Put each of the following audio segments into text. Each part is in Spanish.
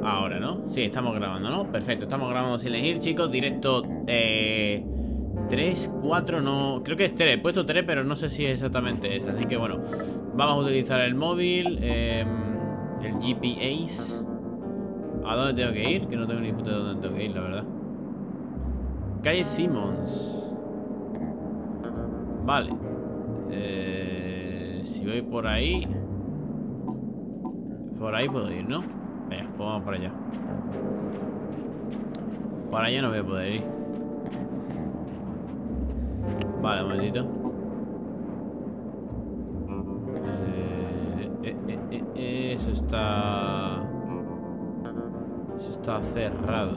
ahora, ¿no? Sí, estamos grabando, ¿no? Perfecto, estamos grabando sin elegir, chicos. Directo 3, 4, no... Creo que es 3, he puesto 3, pero no sé si es exactamente ese. Así que bueno, vamos a utilizar el móvil, el GPS. ¿A dónde tengo que ir? Que no tengo ni puta de dónde tengo que ir, la verdad. Calle Simmons. Vale. Si voy por ahí... Por ahí puedo ir, ¿no? Venga, pues vamos para allá. Por allá no voy a poder ir. Vale, un momentito. Eso está... Eso está cerrado.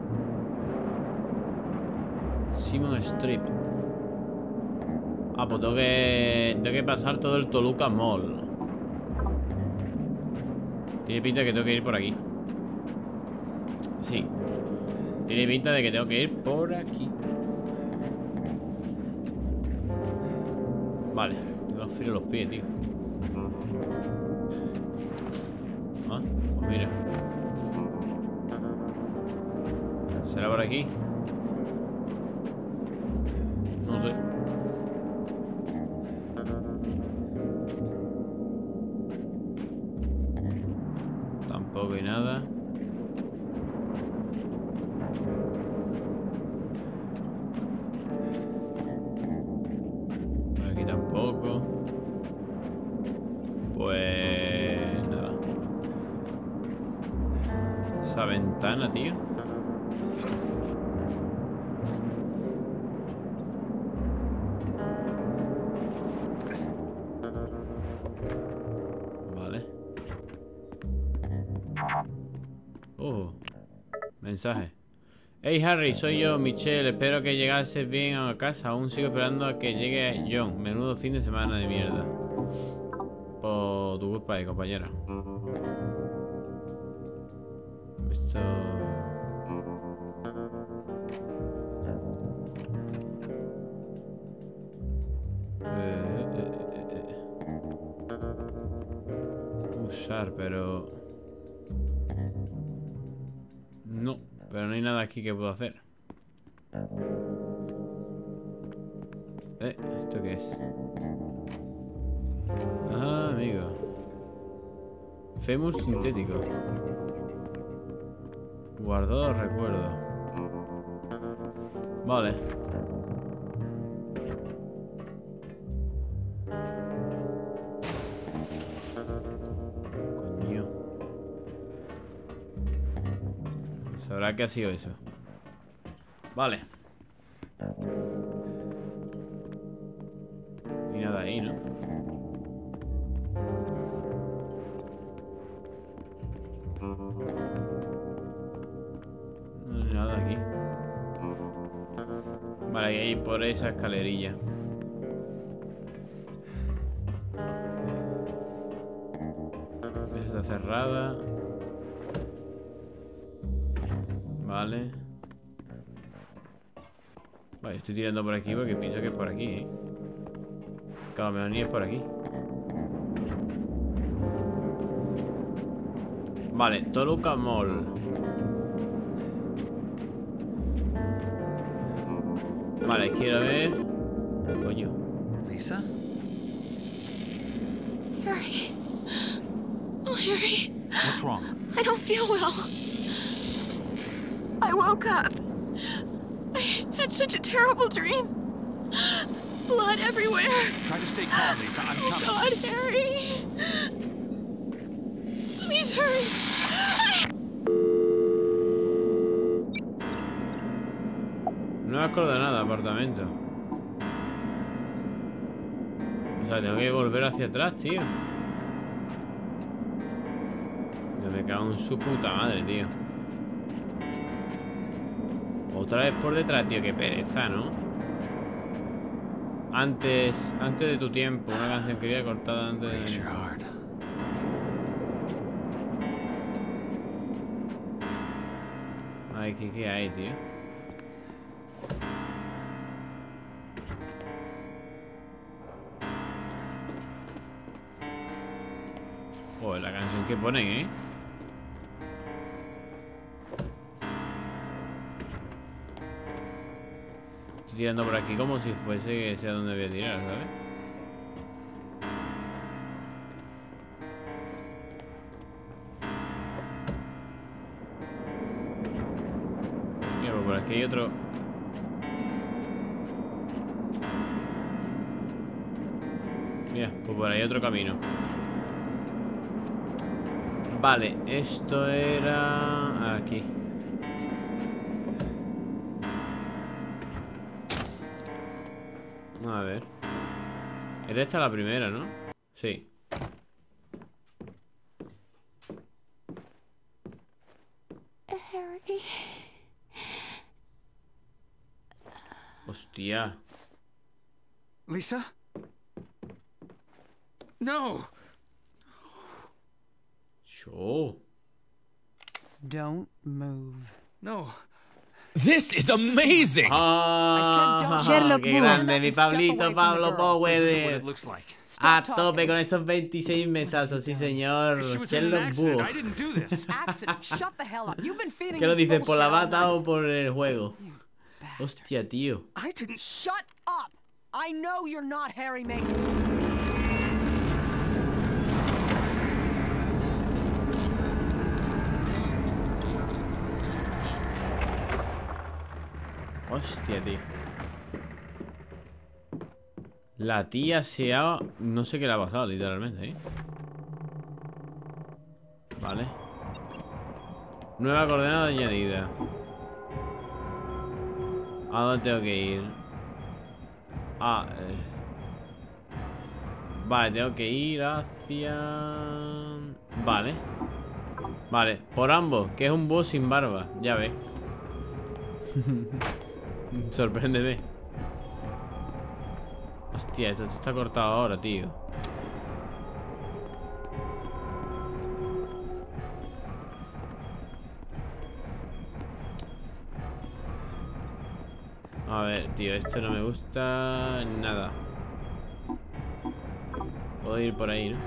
Simon Strip. Ah, pues tengo que pasar todo el Toluca Mall. Tiene pinta de que tengo que ir por aquí. Sí. Tiene pinta de que tengo que ir por aquí. Vale. Tengo los fríos en los pies, tío. Ah, pues mira. ¿Será por aquí? No sé. Tampoco hay nada. Aquí tampoco. Pues nada. Esa ventana, tío. Vale. Mensaje. Hey Harry, soy yo, Michelle. Espero que llegases bien a casa. Aún sigo esperando a que llegue John. Menudo fin de semana de mierda. Por tu culpa, compañera. Esto... Usar, pero... No, pero no hay nada aquí que puedo hacer. ¿Esto qué es? Ah, amigo. Fémur sintético. Guardado recuerdo. Vale. Coño. ¿Sabrá qué ha sido eso? Vale. Y nada ahí, ¿no? No hay nada aquí. Vale, hay por esa escalerilla. Esa está cerrada. Vale. Vale, estoy tirando por aquí porque pienso que es por aquí, ¿eh? Que a lo mejor ni es por aquí. Vale, Toluca Mall. Vale, quiero ver. Coño. Lisa? Harry. Oh, Harry. What's wrong? I don't feel well. I woke up. I had such a terrible dream. Blood everywhere. Try to stay calm, Lisa. I'm Oh, coming. God, Harry. Please hurry. No me acuerdo de nada, apartamento. O sea, tengo que volver hacia atrás, tío. Yo me cago en su puta madre, tío. Otra vez por detrás, tío. Qué pereza, ¿no? Antes de tu tiempo. Una canción querida cortada antes Raise de... your heart. Ay, ¿qué hay, tío? Joder, la canción que ponen, ¿eh? Estoy tirando por aquí como si fuese que sea donde voy a tirar, ¿sabes? Mira, pues por aquí hay otro. Mira, pues por ahí hay otro camino. Vale, esto era... aquí. A ver. Era esta la primera, ¿no? Sí. Harry. Hostia. Lisa? No! Yo. Don't move. No. This is amazing! ¡Ah! Sherlock ¡Qué Holmes. grande! Mi Pablito, Pablo This isn't what Power. it looks like. A tope con esos 26 mesazos, sí señor. She was in an Sherlock accident. Búho. I didn't do this. Accident. Shut the hell up. You've been feeding ¿Qué lo me dices? ¿Por la bullshit all bata night. o por el juego? Bastard. Hostia, tío. I didn't. Shut up. I know you're not Harry Mason. Hostia, tío. La tía se ha... No sé qué le ha pasado, literalmente, ¿eh? Vale. Nueva coordenada añadida. ¿A dónde tengo que ir? Vale, tengo que ir hacia... Vale. Vale, por ambos, que es un búho sin barba. Ya ves. Sorpréndeme. Hostia, esto está cortado ahora, tío. A ver, tío, esto no me gusta nada. Puedo ir por ahí, ¿no?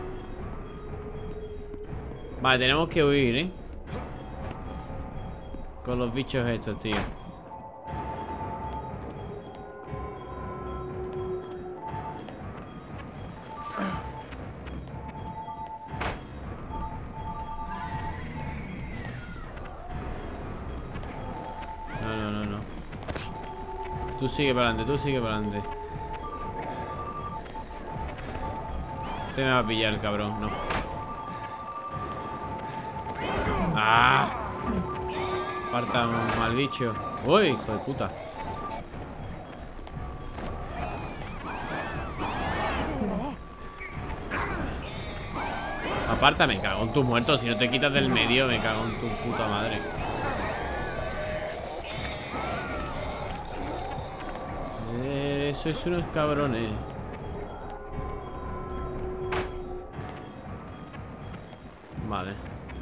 Vale, tenemos que huir, ¿eh? Con los bichos estos, tío. No. Tú sigue para adelante, tú sigue para adelante. Este me va a pillar el cabrón, no. ¡Ah! Aparta, mal bicho. ¡Uy, hijo de puta! Aparta, me cago en tus muertos. Si no te quitas del medio, me cago en tu puta madre. Sois unos cabrones. Vale.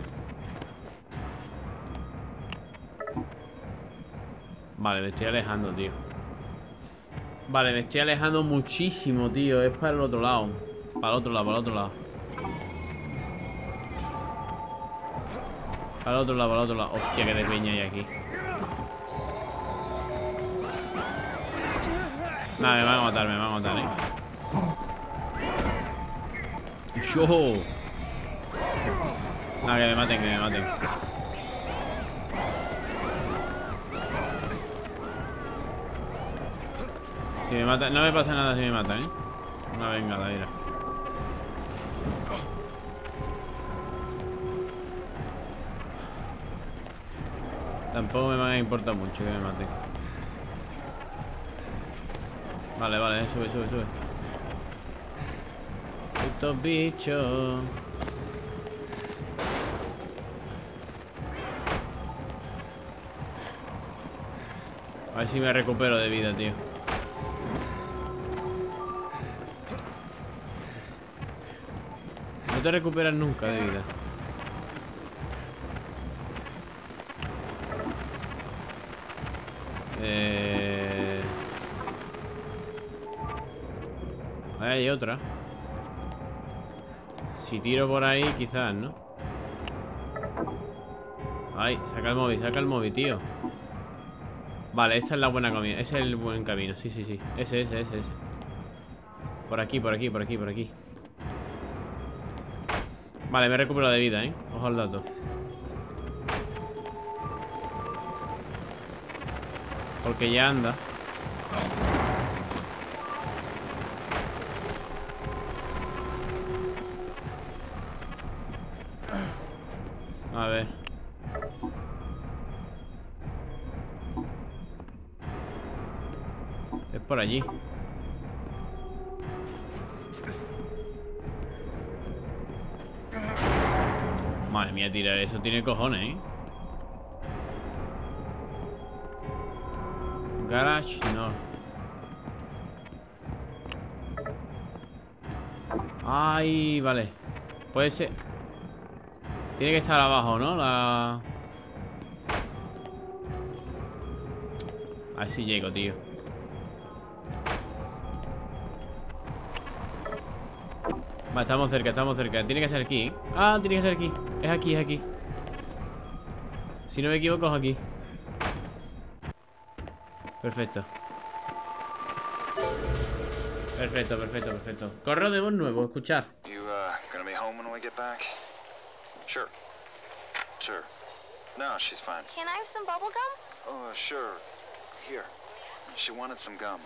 Vale, me estoy alejando, tío. Vale, me estoy alejando muchísimo, tío. Es para el otro lado. Para el otro lado, para el otro lado. Para el otro lado, para el otro lado. Hostia, que de peña hay aquí. Nada, me van a matar, ¡Yo! Nada, que me maten, Si me matan, no me pasa nada si me matan, ¿eh? Una vengada, mira. Tampoco me va a importar mucho que me maten. Vale, sube. Estos bichos. A ver si me recupero de vida, tío. No te recuperas nunca de vida. Ahí hay otra. Si tiro por ahí, quizás, ¿no? Ay, saca el móvil, tío. Vale, esta es la buena camino. Ese es el buen camino. Sí, sí, sí. Ese. Por aquí. Vale, me he recuperado de vida, Ojo al dato. Porque ya anda. A ver. Es por allí. Madre mía, tirar eso tiene cojones, Garage, no. Ay, vale. Puede ser. Tiene que estar abajo, ¿no? A ver si llego, tío. Vale, estamos cerca. Tiene que ser aquí. Ah, tiene que ser aquí. Es aquí. Si no me equivoco, es aquí. Perfecto. Correo de voz nuevo, escuchar. You, gonna be home when we get back? Sure. No, she's fine. Can I have some bubble gum? Oh, sure. Here. She wanted some gum.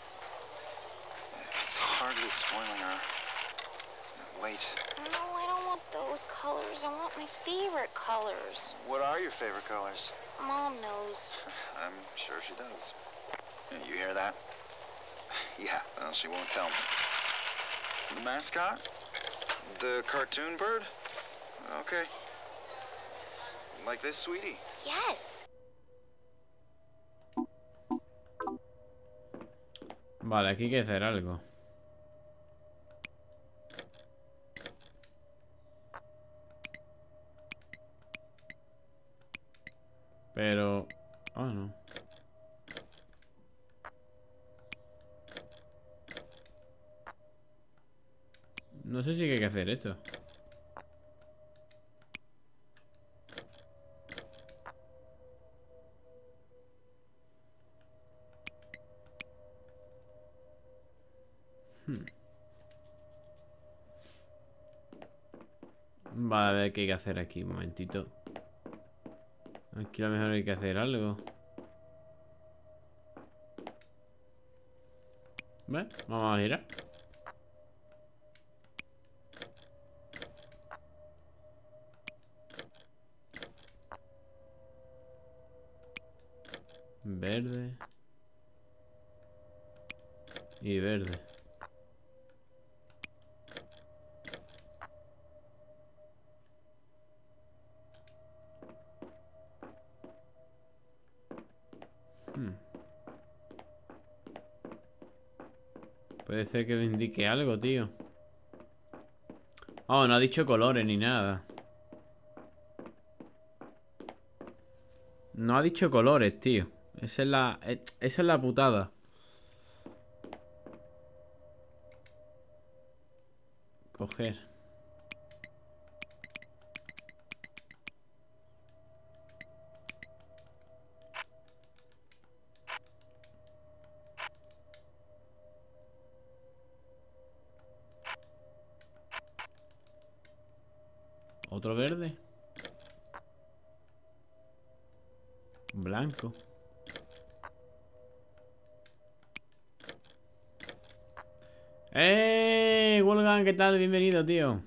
It's hardly spoiling her. Wait. No, I don't want those colors. I want my favorite colors. What are your favorite colors? Mom knows. I'm sure she does. You hear that? Yeah, well, she won't tell me. The mascot? The cartoon bird? Okay. Like this, sweetie? Yes. Vale, aquí hay que hacer algo. Pero... Ah, no. No sé si hay que hacer esto. Vale, a ver qué hay que hacer aquí. Un momentito. Aquí a lo mejor hay que hacer algo. ¿Ves? Vamos a girar. Verde. Y verde. Puede ser que me indique algo, tío. Oh, no ha dicho colores ni nada. No ha dicho colores, tío. Esa es la putada. Coger. Otro verde. Blanco. Wolfgang, ¿qué tal? Bienvenido, tío.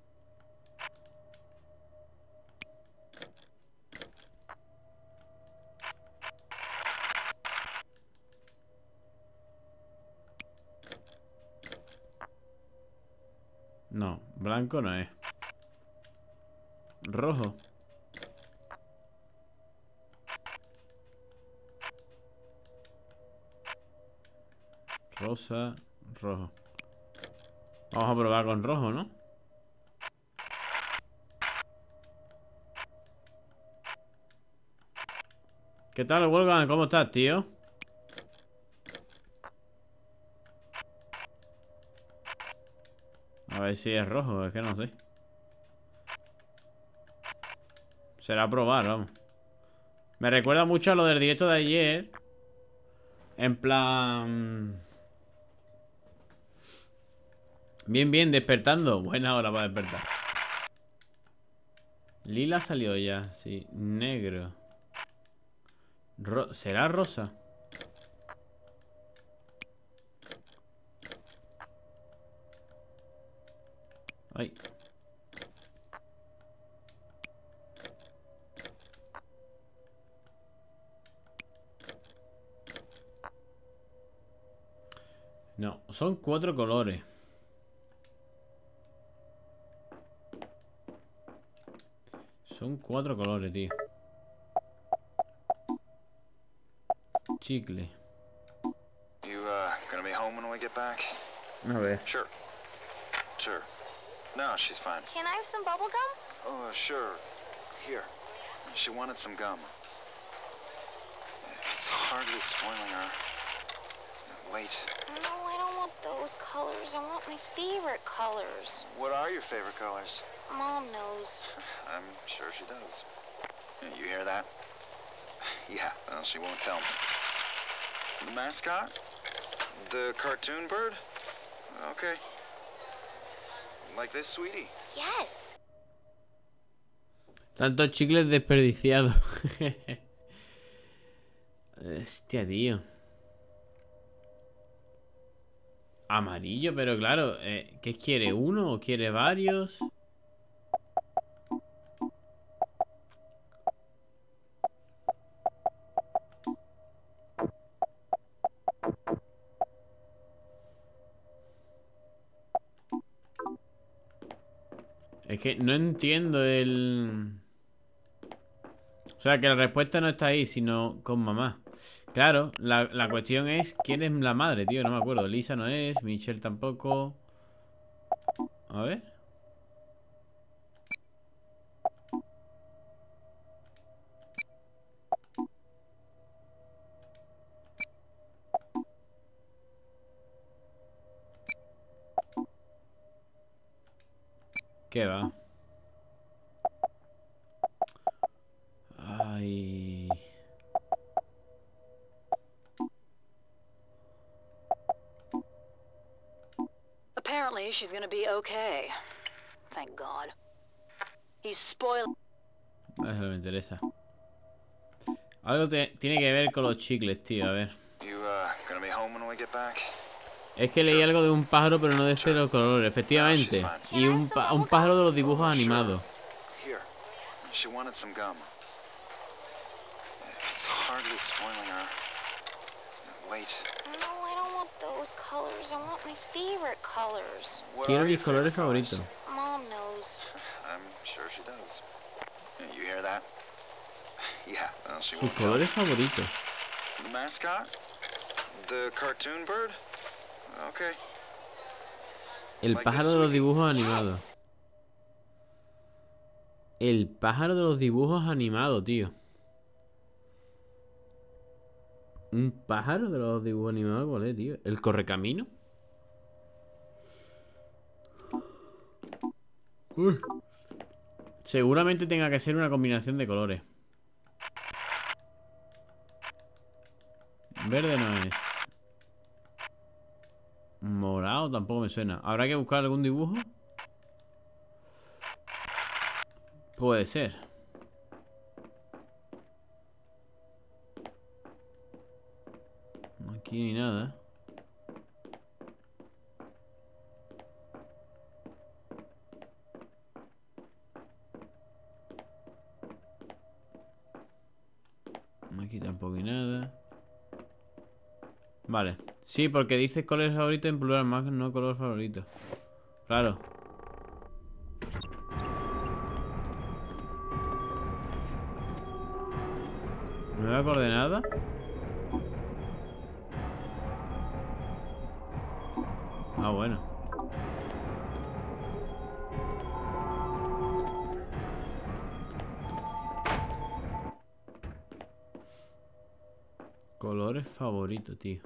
No, blanco no es. Rojo. Rosa, rojo. Vamos a probar con rojo, ¿no? ¿Qué tal, Wolfgang? ¿Cómo estás, tío? A ver si es rojo, es que no sé. Será probar, vamos. Me recuerda mucho a lo del directo de ayer, En plan... Bien, bien, despertando. Buena hora para despertar. Lila salió ya, sí. Negro. ¿Será rosa? Ay. No, son 4 colores. Son 4 colores, tío. Chicle. You, gonna be home when we get back? A ver. Sure. Sure. No, she's fine. Can I have some bubble gum? Oh, sure. Here. She wanted some gum. It's hardly spoiling her. Wait. No, I don't want those colors. I want my favorite colors. What are your favorite colors? Mom knows. I'm sure she does. You hear that? Yeah, well, she won't tell me. The mascot? The cartoon bird? Okay. Like this, sweetie? Yes. Tantos chicles desperdiciados. Hostia, tío. Amarillo, pero claro, ¿qué quiere? ¿Uno o quiere varios? Es que no entiendo el... O sea, que la respuesta no está ahí, sino con mamá. Claro, la cuestión es ¿quién es la madre, tío? No me acuerdo. Lisa no es, Michelle tampoco. A ver. ¿Qué va? Ay... Apparently, she's gonna be okay. Thank God. He's spoiled. Eso no me interesa. Algo tiene que ver con los chicles, tío, a ver. You, gonna be home when we get back? Es que leí algo de un pájaro, pero no de cero colores, efectivamente. Y un pájaro de los dibujos animados. Here. She wanted some gum. It's hardly spoiling her. Wait. No, I don't want those colors. I want my favorite colors. What Quiero are your mis colores favorite favoritos. Mom knows. I'm sure she does. You hear that? Yeah, well, she Sus won't tell colores me. favoritos. The mascot? The cartoon bird? Okay. El pájaro de los dibujos animados. El pájaro de los dibujos animados, tío. ¿Un pájaro de los dibujos animados? ¿Cuál es, tío? ¿El correcamino? Uy. Seguramente tenga que ser una combinación de colores. Verde no es. Morado tampoco me suena. ¿Habrá que buscar algún dibujo? Puede ser. Aquí ni nada. Aquí tampoco hay nada. Vale. Sí, porque dice color favorito en plural, más no color favorito. Claro. ¿Nueva coordenada? Ah, bueno. Colores favoritos, tío.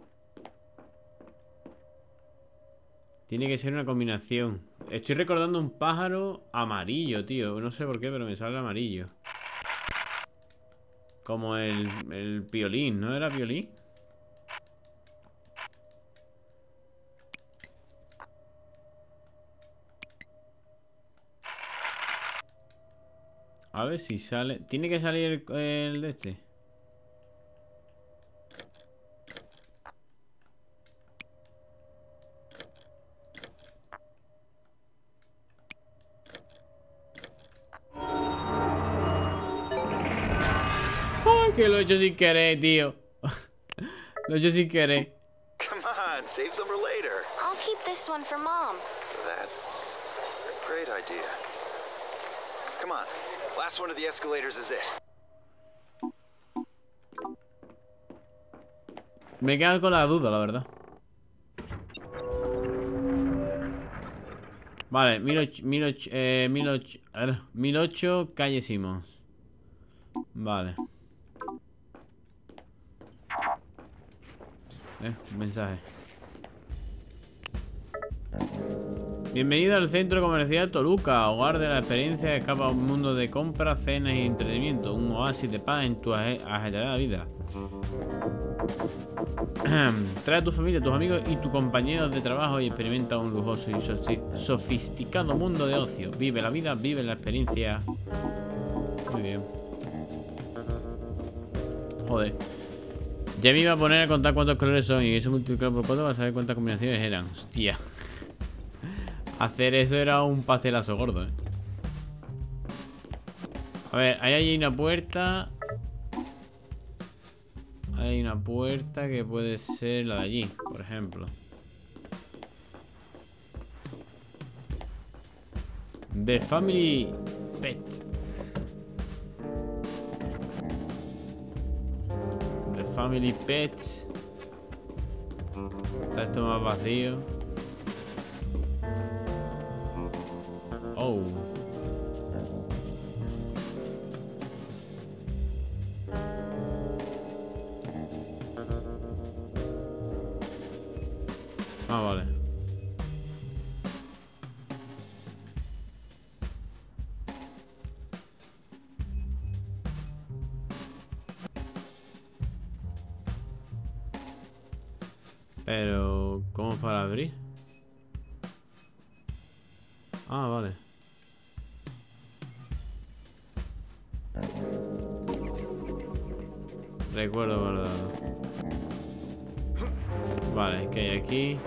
Tiene que ser una combinación. Estoy recordando un pájaro amarillo, tío. No sé por qué, pero me sale amarillo. Como el violín, ¿no era violín? A ver si sale. Tiene que salir el de este. ¡Ay, que lo he hecho sin querer, tío! Lo he hecho sin querer. Come on, save some for later. I'll keep this one for Mom. That's a great idea. Come on, last one of the escalators is it. Me he quedado con la duda, la verdad. Vale, 1008 calle Simons. Vale. Un mensaje. Bienvenido al centro comercial Toluca, hogar de la experiencia, escapa a un mundo de compras, cenas y entretenimiento, un oasis de paz en tu ajetreada vida. Trae a tu familia, tus amigos y tus compañeros de trabajo y experimenta un lujoso y sofisticado mundo de ocio. Vive la vida, vive la experiencia. Muy bien. Joder. Ya me iba a poner a contar cuántos colores son y eso multiplicado por 4 para saber cuántas combinaciones eran. Hostia. Hacer eso era un pastelazo gordo, ¿eh? A ver, ahí hay una puerta. Hay una puerta que puede ser la de allí, por ejemplo. The Family Pet. The Family Pet. Está esto más vacío. Oh. Ah, vale. Pero, ¿cómo es para abrir? Ah, vale. Recuerdo guardado. Vale, ¿qué hay aquí?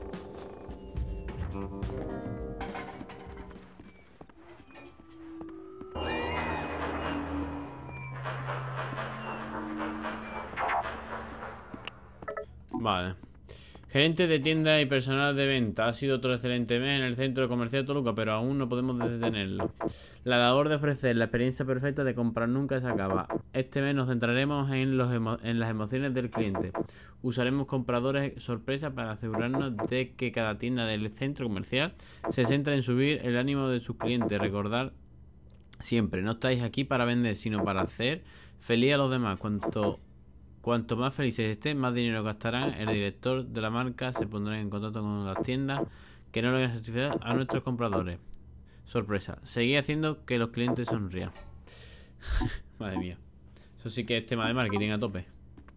Vale. Gerente de tienda y personal de venta. Ha sido otro excelente mes en el centro comercial Toluca, pero aún no podemos detenerlo. La labor de ofrecer la experiencia perfecta de comprar nunca se acaba. Este mes nos centraremos en las emociones del cliente. Usaremos compradores sorpresa para asegurarnos de que cada tienda del centro comercial se centra en subir el ánimo de sus clientes. Recordad siempre, no estáis aquí para vender, sino para hacer feliz a los demás. Cuanto más felices estén, más dinero gastarán. El director de la marca se pondrá en contacto con las tiendas que no logren satisfacer a nuestros compradores. Sorpresa. Seguid haciendo que los clientes sonrían. Madre mía. Eso sí que es tema de marketing a tope.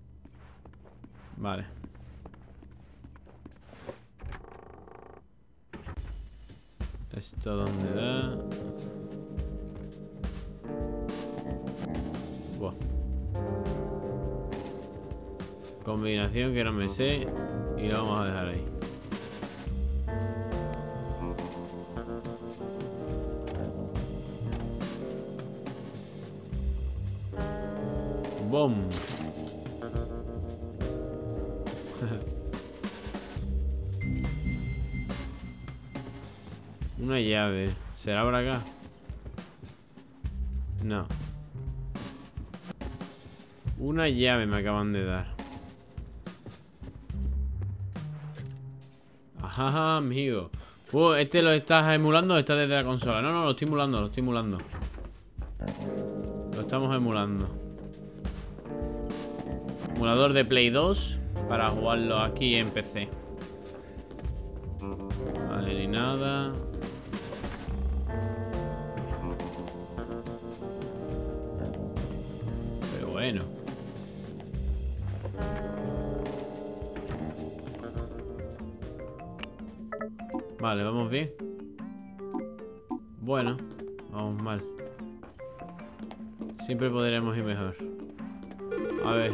Vale. ¿Esto dónde da? Buah. Combinación que no me sé y lo vamos a dejar ahí. ¡Bom! Una llave. ¿Será por acá? No. Una llave me acaban de dar. Ajá, amigo. ¿Este lo estás emulando o está desde la consola? No, lo estoy emulando, lo estoy emulando. Lo estamos emulando. Emulador de Play 2 para jugarlo aquí en PC. Vale, ni nada. Pero bueno. Vale, vamos bien. Bueno, vamos mal. Siempre podremos ir mejor. A ver.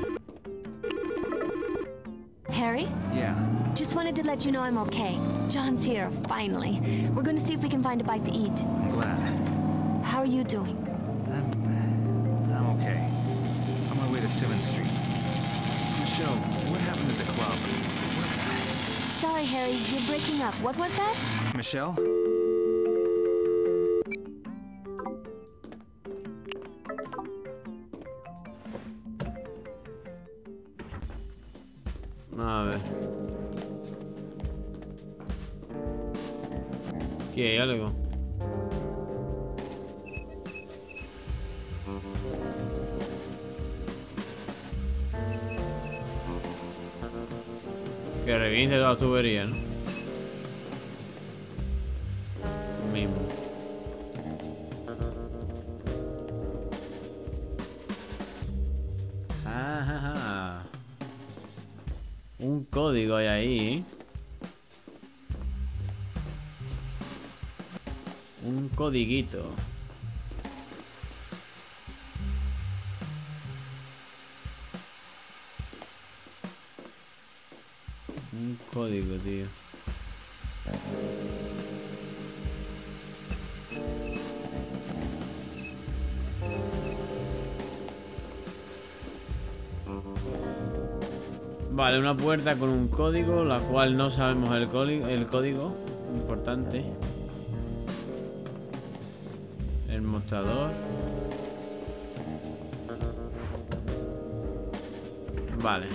Harry? Yeah. Just wanted to let you know I'm okay. John's here, finally. We're going to see if we can find a bite to eat. I'm glad. How are you doing? I'm okay. On my way to 7th Street. Michelle, what happened at the club? Sorry, Harry, you're breaking up. What was that? Michelle? A ver. ¿Qué hay algo? Que reviente toda la tubería, ¿no? Mismo. Ajá. Un código hay ahí, ¿eh? Un codiguito. Un código, tío. Vale, una puerta con un código, la cual no sabemos el código. Importante. El mostrador. Vale.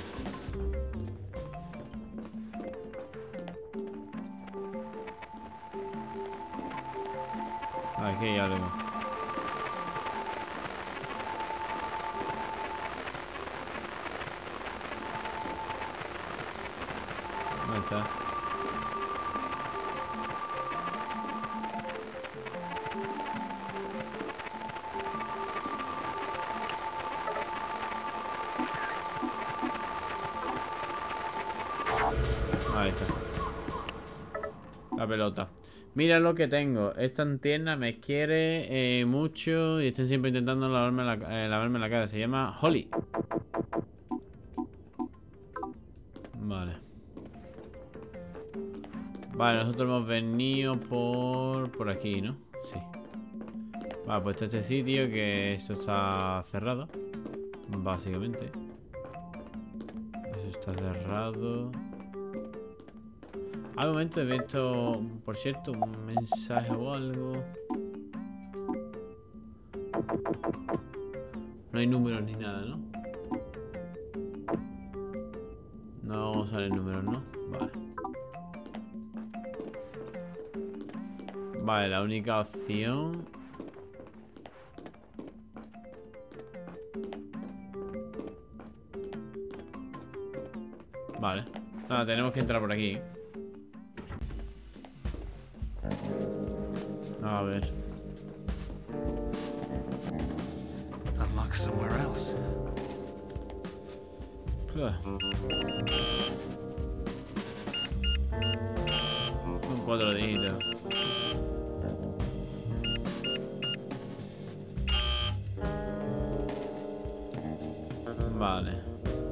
Aquí hay algo. ¿Dónde está? Ahí está. La pelota. Mira lo que tengo. Esta antena me quiere mucho y están siempre intentando lavarme la cara. Se llama Holly. Vale. Vale, nosotros hemos venido por aquí, ¿no? Sí. Vale, pues este sitio que esto está cerrado. Básicamente. Eso está cerrado. Al momento he visto, por cierto, un mensaje o algo. No hay números ni nada, ¿no? No salen números, ¿no? Vale. Vale, la única opción... Vale. Nada, tenemos que entrar por aquí. A ver. Unlock somewhere else. Un 4 dígitos. Vale.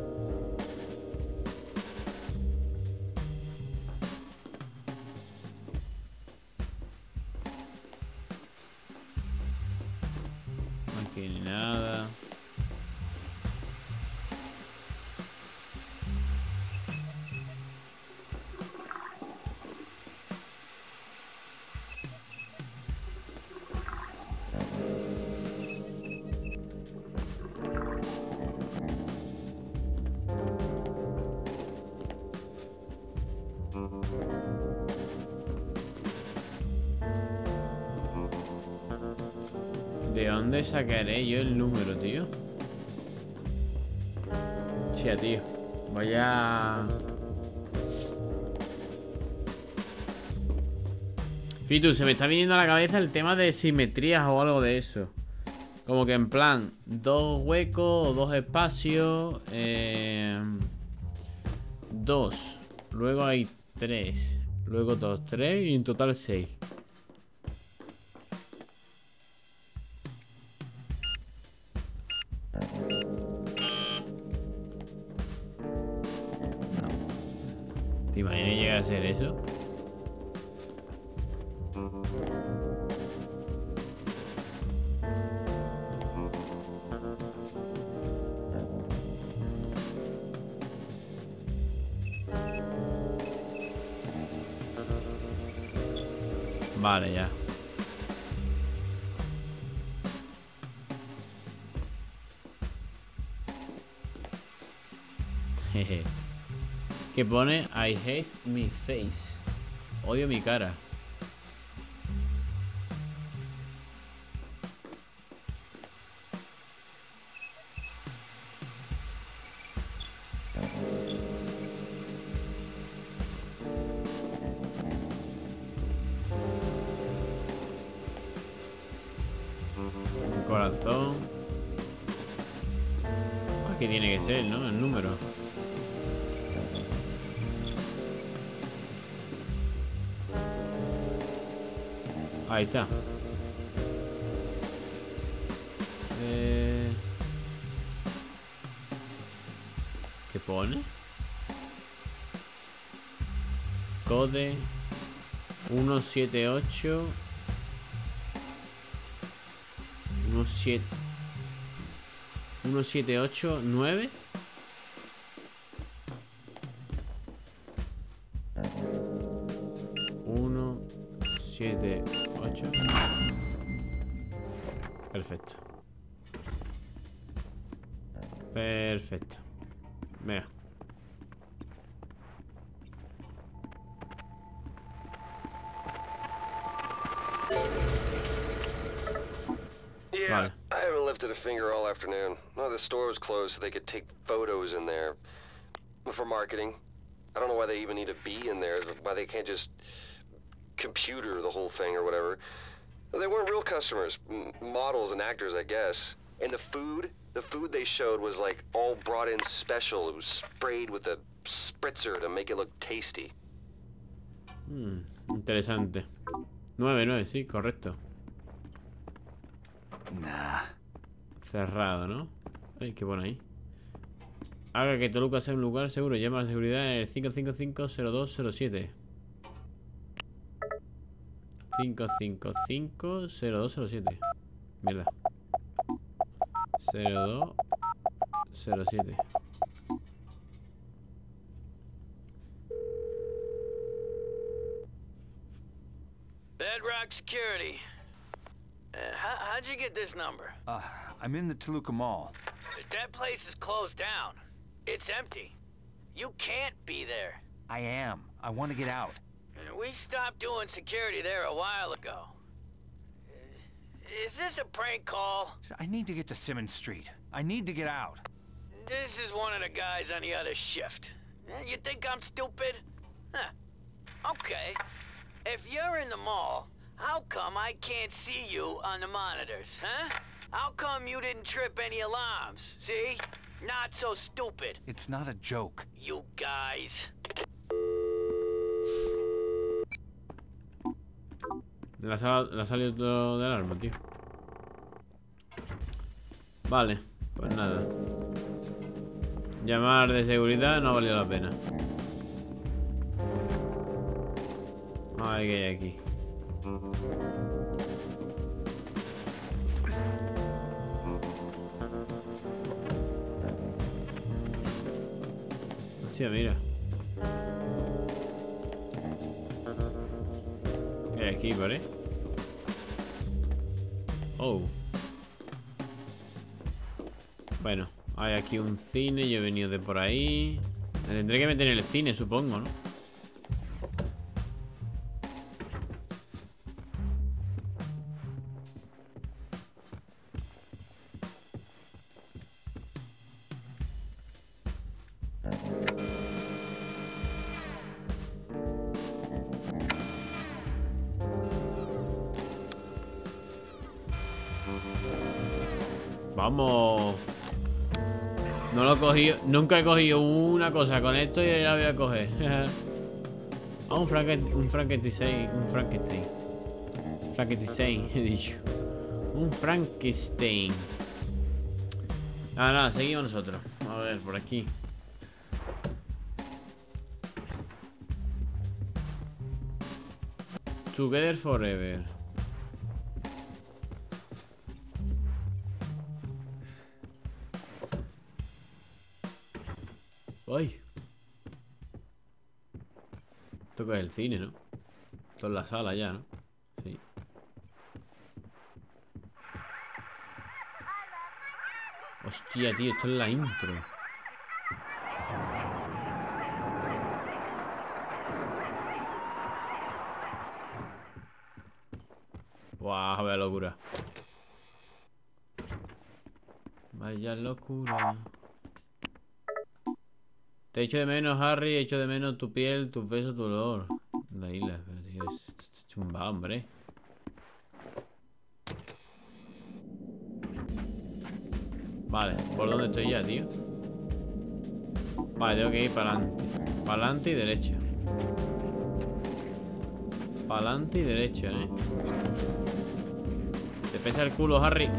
Aquí ni nada. ¿De dónde sacaré yo el número, tío? Hostia, tío. Vaya... Fitu, se me está viniendo a la cabeza el tema de simetrías o algo de eso. Como que en plan, 2 huecos o 2 espacios. 2. Luego hay 3. Luego 2, 3 y en total 6. ¿Te imaginas llegar a ser eso? Vale, ya. Jeje. Que pone I hate my face. Odio mi cara. Un corazón. Aquí tiene que ser, ¿no? El número. Ahí está. ¿Qué pone? Code 178 1789. Uno, 7, 8. Perfecto. Perfecto. Venga. Yeah, Vale. I haven't lifted a finger all afternoon. No, the store was closed so they could take photos in there. For marketing. I don't know why they even need to be in there. Why they can't just computer the whole thing or whatever. They weren't real customers. Models and actors, I guess. And the food they showed was like all brought in special. It was sprayed with a spritzer to make it look tasty. Interesante. 9, sí, correcto. Nah. Cerrado, ¿no? Ay, qué bueno ahí. Haga que Toluca sea un lugar seguro. Llama a la seguridad en el 555-0207. 555-0207. Mierda. 0207. Bedrock Security. How'd you get this number? I'm in the Toluca Mall. That place is closed down. It's empty. You can't be there. I am. I want to get out. We stopped doing security there a while ago. Is this a prank call? I need to get to Simmons Street. I need to get out. This is one of the guys on the other shift. You think I'm stupid? Huh. Okay. If you're in the mall, how come I can't see you on the monitors, huh? How come you didn't trip any alarms? See? Not so stupid. It's not a joke. You guys. La ha salido del arma, tío. Vale, pues nada. Llamar de seguridad no ha valido la pena. A ver qué hay aquí. Hostia, mira. ¿Qué hay aquí, vale? Oh. Bueno, hay aquí un cine. Yo he venido de por ahí. Me tendré que meter en el cine, supongo, ¿no? Vamos. No lo he cogido. Nunca he cogido una cosa con esto y la voy a coger. Un Frankenstein. Frankenstein, he dicho. Un Frankenstein. Nada, seguimos nosotros. A ver, por aquí. Together forever. Ay. Esto que es el cine, ¿no? Esto es la sala ya, ¿no? Sí. Hostia, tío, esto es la intro. Guau, vaya locura. Vaya locura. Te echo de menos, Harry. Echo de menos tu piel, tus besos, tu olor. La isla, pero tío, es chumba, hombre. Vale, ¿por dónde estoy ya, tío? Vale, tengo que ir para adelante. Para adelante y derecha. Para adelante y derecha, Te pesa el culo, Harry.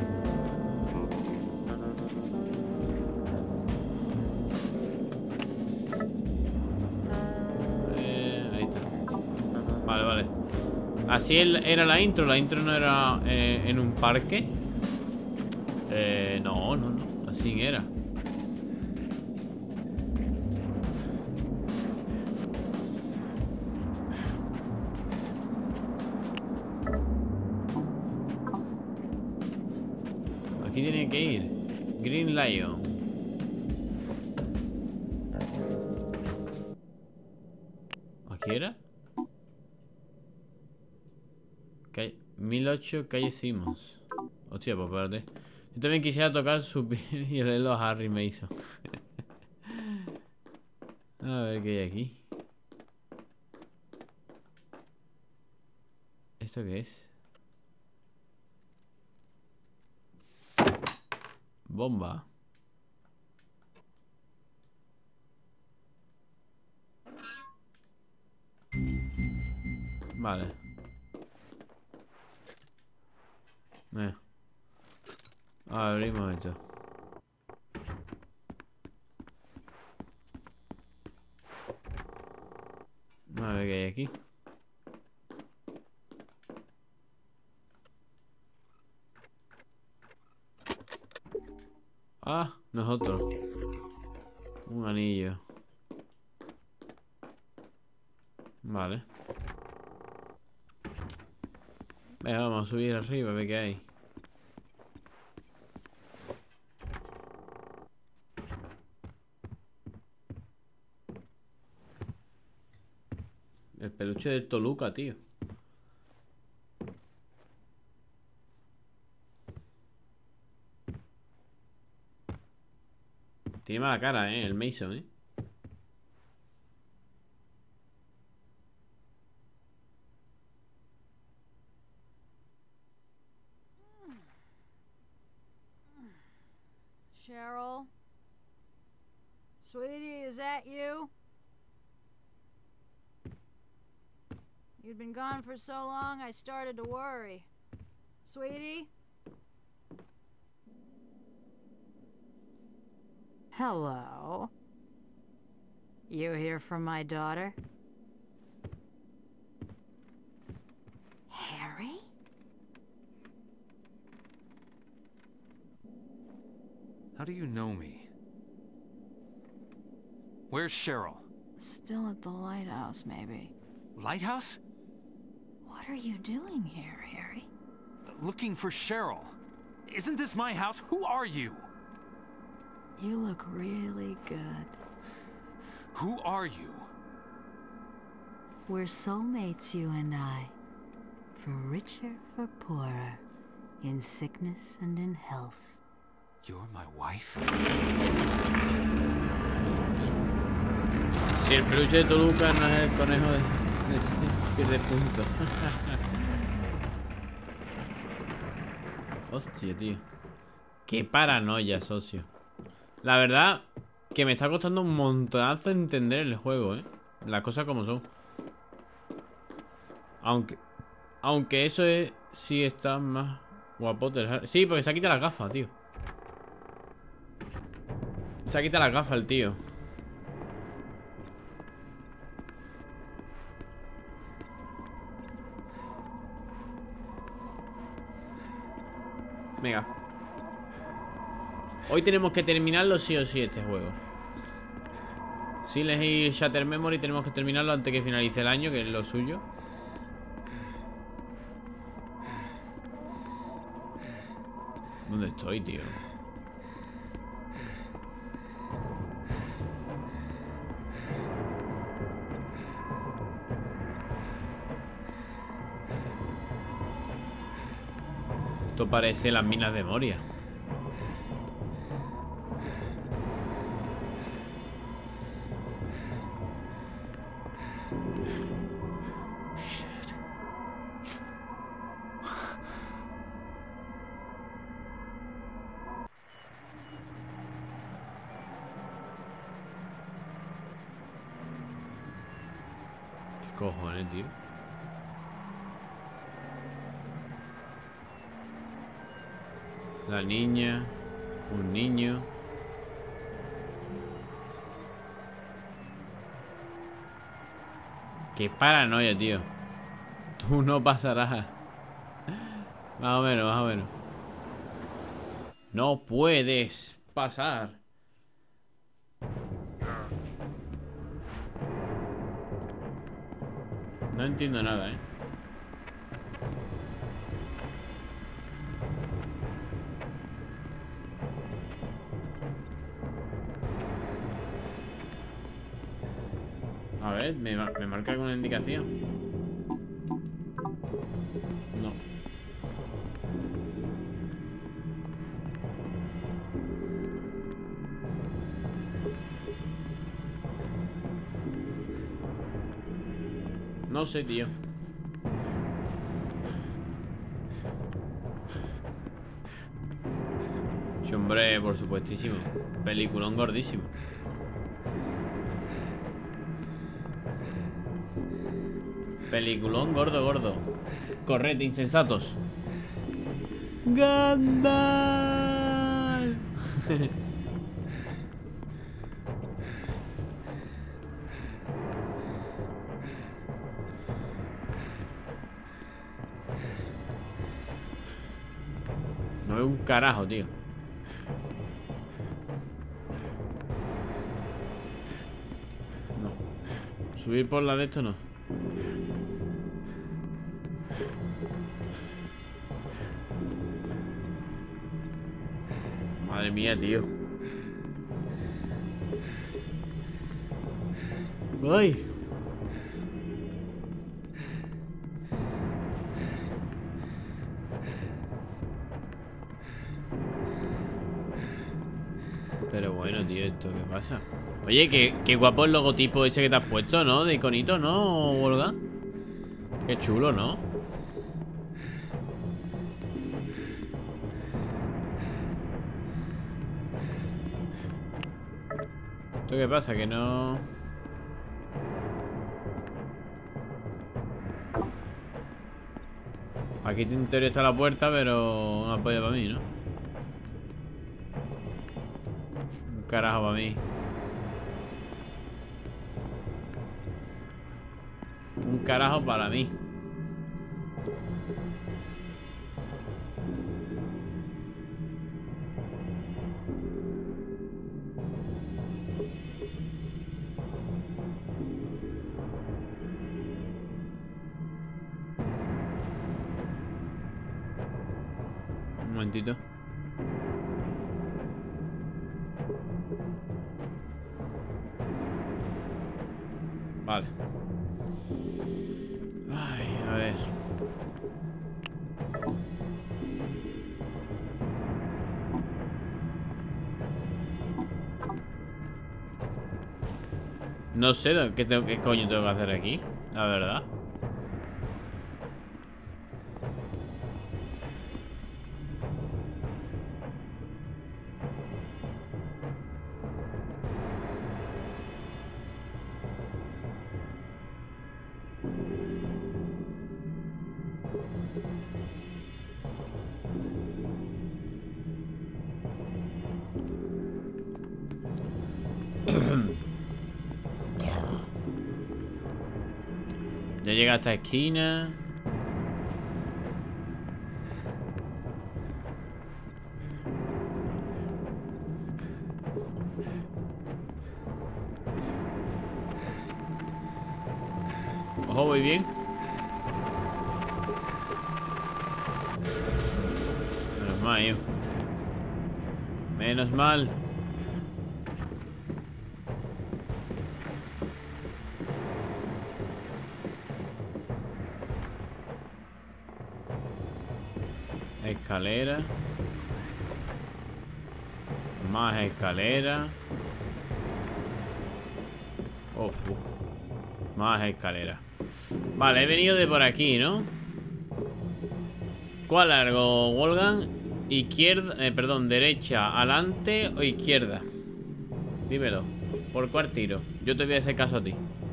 Ahí está. Vale, vale. Así era la intro. La intro no era en un parque. No. Así era. Aquí tiene que ir. Green Lion. ¿Aquí era? 1008 calle Simmons. Hostia, pues espérate. Yo también quisiera tocar su piel y olerlo a Harry Mason. A ver qué hay aquí. ¿Esto qué es? Bomba. Vale. Abrimos esto. A ver qué hay aquí. Ah, nosotros. Un anillo. Vale. Venga, vamos a subir arriba a ver qué hay. El peluche de Toluca, tío. Tiene mala cara, el Mason, Cheryl? Sweetie, is that you? You'd been gone for so long, I started to worry. Sweetie? Hello. You here for my daughter? Harry? How do you know me? Where's Cheryl? Still at the lighthouse, maybe. Lighthouse? What are you doing here, Harry? Looking for Cheryl. Isn't this my house? Who are you? You look really good. Who are you? We're soulmates, you and I. For richer, for poorer. In sickness and in health. You're my wife? Si el peluche de Toluca no es el conejo pierde puntos. Hostia, tío. Qué paranoia, socio. La verdad que me está costando un montonazo entender el juego, las cosas como son. Aunque eso es... Sí está más guapote. Sí, porque se ha quitado las gafas, tío. Se ha quitado las gafas el tío. Venga. Hoy tenemos que terminarlo sí o sí este juego. Silent Hill Shattered Memory tenemos que terminarlo antes que finalice el año, que es lo suyo. ¿Dónde estoy, tío? Esto parece las minas de Moria. ¿Qué cojones, tío? La niña, un niño. Qué paranoia, tío. Tú no pasarás. Más o menos, más o menos. No puedes pasar. No entiendo nada, ¿eh? A ver, ¿me marca alguna indicación? No. No sé, tío. Sí, hombre, por supuestísimo. Peliculón gordísimo. Peliculón gordo, gordo. Corred, insensatos. Gandalf. No veo un carajo, tío. No. Subir por la de esto no. Madre mía, tío. ¡Ay! Pero bueno, tío, ¿esto qué pasa? Oye, qué guapo el logotipo ese que te has puesto, ¿no? De iconito, ¿no, Olga? Qué chulo, ¿no? ¿Esto qué pasa? Que no... Aquí en teoría está la puerta, pero no apoya para mí, ¿no? Un carajo para mí. Un carajo para mí. Un momentito. Vale. Ay, a ver. No sé qué coño tengo que hacer aquí, la verdad. Ya llega a esta esquina. Ojo, voy bien. Menos mal, yo. Menos mal. Escalera. Más escalera. Uf. Más escalera. Vale, he venido de por aquí, ¿no? ¿Cuál largo, Wolfgang? Izquierda, perdón, derecha, adelante o izquierda. Dímelo. ¿Por cuál tiro? Yo te voy a hacer caso a ti.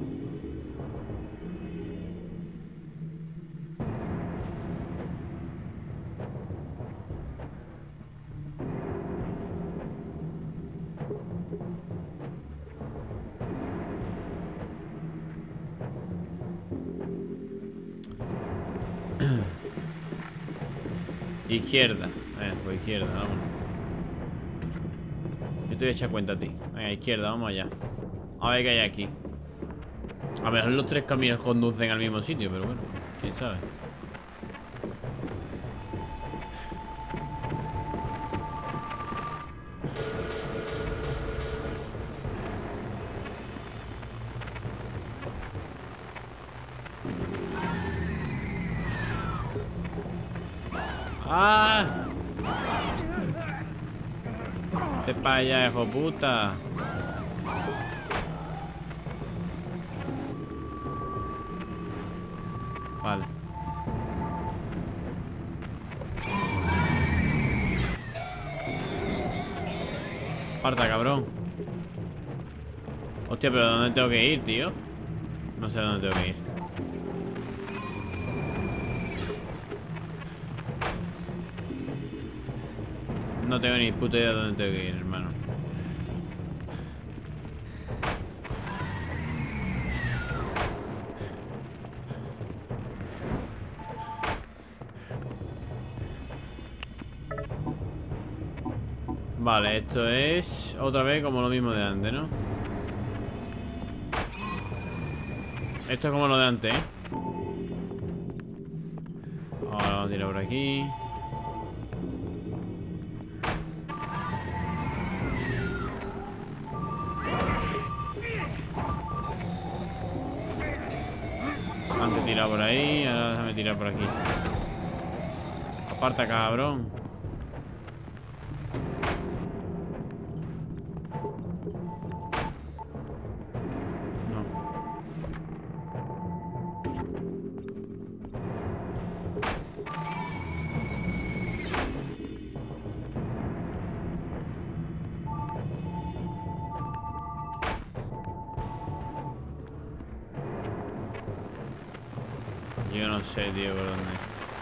Izquierda. Pues izquierda, vámonos. Yo te voy a echar cuenta a ti. Venga, izquierda, vamos allá. A ver qué hay aquí. A ver, los tres caminos conducen al mismo sitio, pero bueno, quién sabe. ¡Ah! Vete para allá, hijo puta. Vale. Aparta, cabrón. Hostia, pero ¿dónde tengo que ir, tío? No sé dónde tengo que ir. No tengo ni puta idea de dónde tengo que ir, hermano. Vale, esto es otra vez como lo mismo de antes, ¿no? Esto es como lo de antes, ¿eh? Ahora vamos a tirar por aquí. Antes tirar por ahí, ahora déjame tirar por aquí. Aparta, cabrón. Yo no sé, tío, por dónde.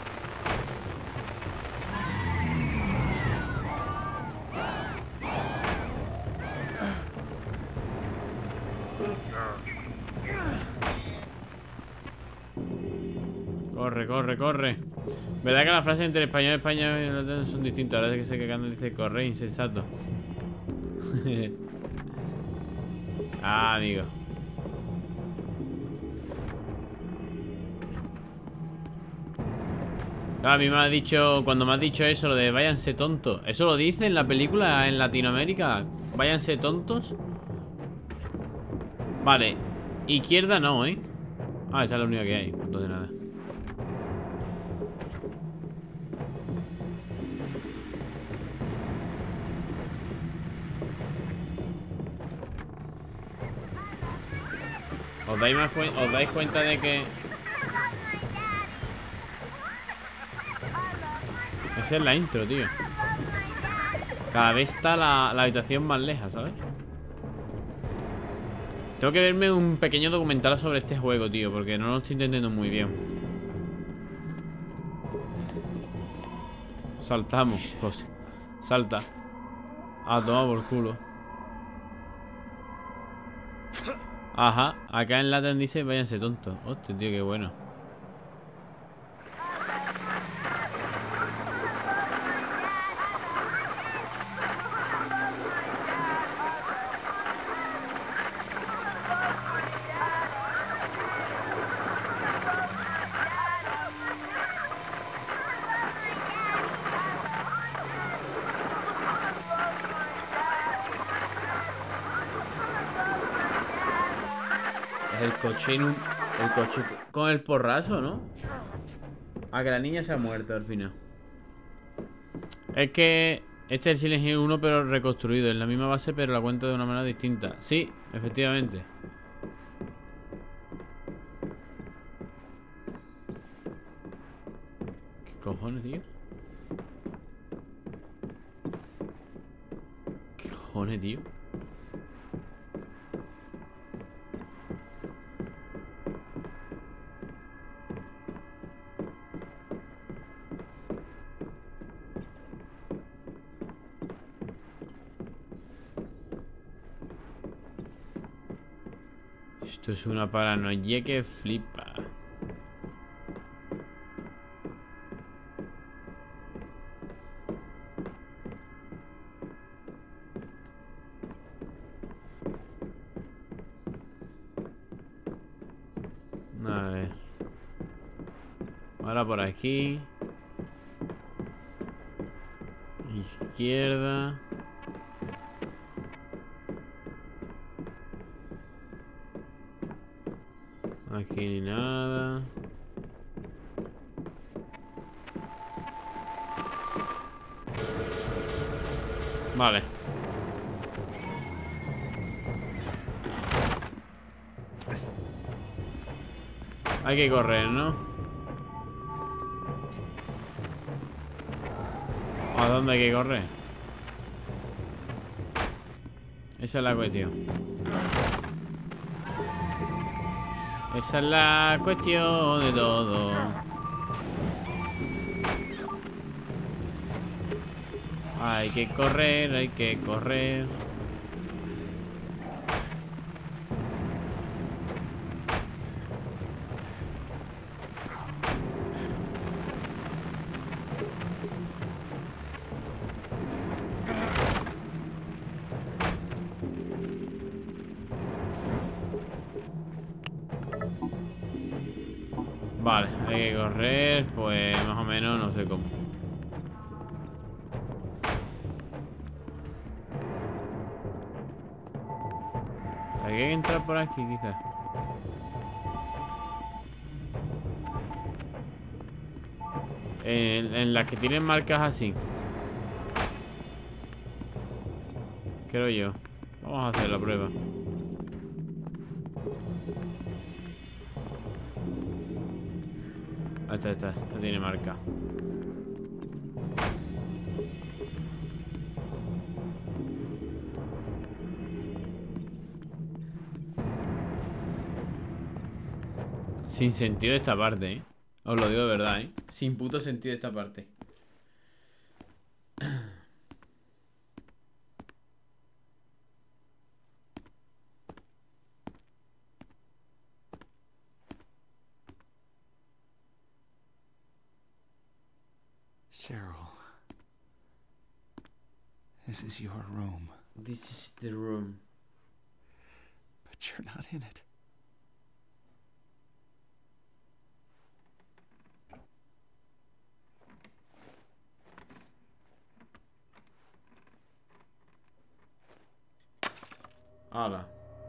Corre, corre, corre. ¿Verdad que las frases entre español y español son distintas? Ahora es que sé que cuando dice corre, insensato. Ah, amigo. Claro, a mí me ha dicho, cuando me has dicho eso, lo de váyanse tontos. ¿Eso lo dice en la película en Latinoamérica? ¿Váyanse tontos? Vale. Izquierda no, ¿eh? Ah, esa es la única que hay. Entonces nada. ¿Os dais cuenta de que... Esa es la intro, tío. Cada vez está la habitación más lejos, ¿sabes? Tengo que verme un pequeño documental sobre este juego, tío, porque no lo estoy entendiendo muy bien. Saltamos, pues. Salta. Ah, toma por culo. Ajá, acá en Latin dice váyanse tontos. Hostia, tío, qué bueno. El coche en un... El coche con el porrazo, ¿no? Ah, que la niña se ha muerto al final. Es que... Este es el Silent Hill 1 pero reconstruido. Es la misma base pero la cuenta de una manera distinta. Sí, efectivamente. ¿Qué cojones, tío? ¿Qué cojones, tío? Esto es una paranoia que flipa. A ver. Ahora por aquí. Izquierda. Aquí ni nada. Vale. Hay que correr, ¿no? ¿A dónde hay que correr? Esa es la cuestión. Esa es la cuestión de todo. Hay que correr, hay que correr. Vale, hay que correr, pues más o menos, no sé cómo. Hay que entrar por aquí, quizás. En las que tienen marcas así. Creo yo. Vamos a hacer la prueba. Esta tiene marca. Sin sentido esta parte, ¿eh? Os lo digo de verdad, ¿eh? Sin puto sentido esta parte. Cheryl, this is your room. This is the room. But you're not in it. Hala.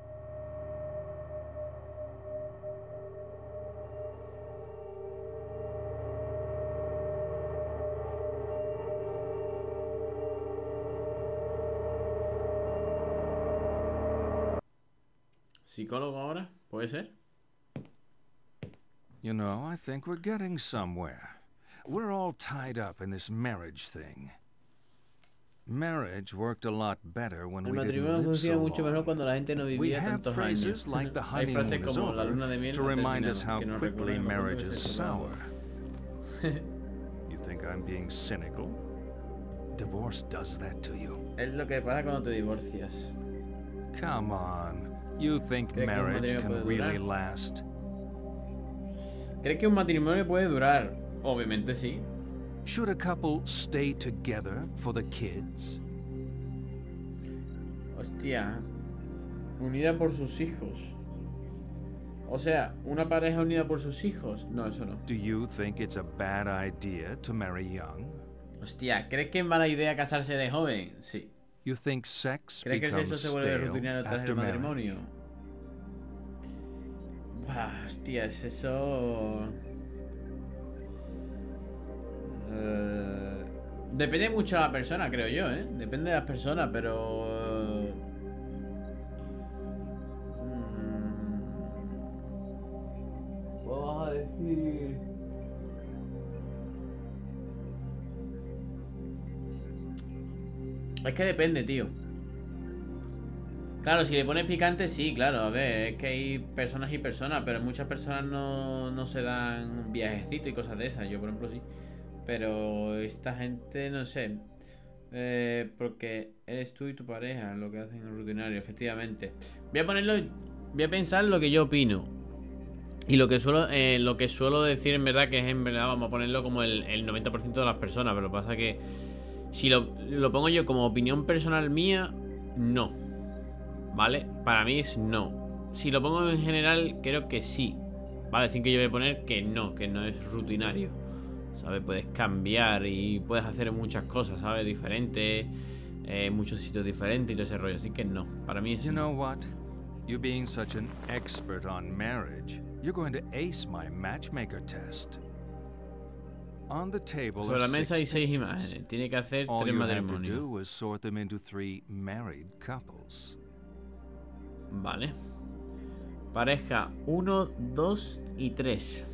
¿Psicólogo ahora? ¿Puede ser? You know, I think we're getting somewhere. We're all tied up in this marriage thing. Marriage worked a lot better when we didn't live so long. We have phrases like the honeymoon is over to remind us how quickly marriage is sour. You think I'm being cynical? Divorce does that to you. Es lo que pasa cuando te divorcias. Come on. You think marriage can really last? ¿Crees que un matrimonio puede durar? Obviamente sí. Should a couple stay together for the kids? Hostia. Unida por sus hijos. O sea, una pareja unida por sus hijos. No, eso no. Do you think it's a bad idea to marry young? Hostia, ¿crees que es mala idea casarse de joven? Sí. You think sex ¿Crees que eso becomes se vuelve stale rutinario tras after el matrimonio? Hostia, es eso... Depende mucho de la persona, creo yo, ¿eh? Depende de las personas, pero... Vamos a decir... Es que depende, tío. Claro, si le pones picante, sí, claro. A ver, es que hay personas y personas, pero muchas personas no se dan un viajecito y cosas de esas. Yo, por ejemplo, sí. Pero esta gente, no sé. Porque eres tú y tu pareja lo que hacen en el rutinario, efectivamente. Voy a ponerlo, voy a pensar lo que yo opino. Y lo que suelo decir en verdad, que es en verdad, vamos a ponerlo como el 90% de las personas. Pero lo que pasa es que si lo pongo yo como opinión personal mía, no. ¿Vale? Para mí es no. Si lo pongo en general, creo que sí. ¿Vale? Sin que yo voy a poner que no es rutinario. ¿Sabes? Puedes cambiar y puedes hacer muchas cosas, ¿sabes? Diferentes, muchos sitios diferentes y todo ese rollo. Así que no. Para mí es You know what? You being such an expert on marriage, you're going to ace my matchmaker test. On the table Sobre la mesa hay 6 imágenes. Tiene que hacer 3 matrimonios. do was sort them into 3 married couples. Vale. Pareja 1, 2 y 3.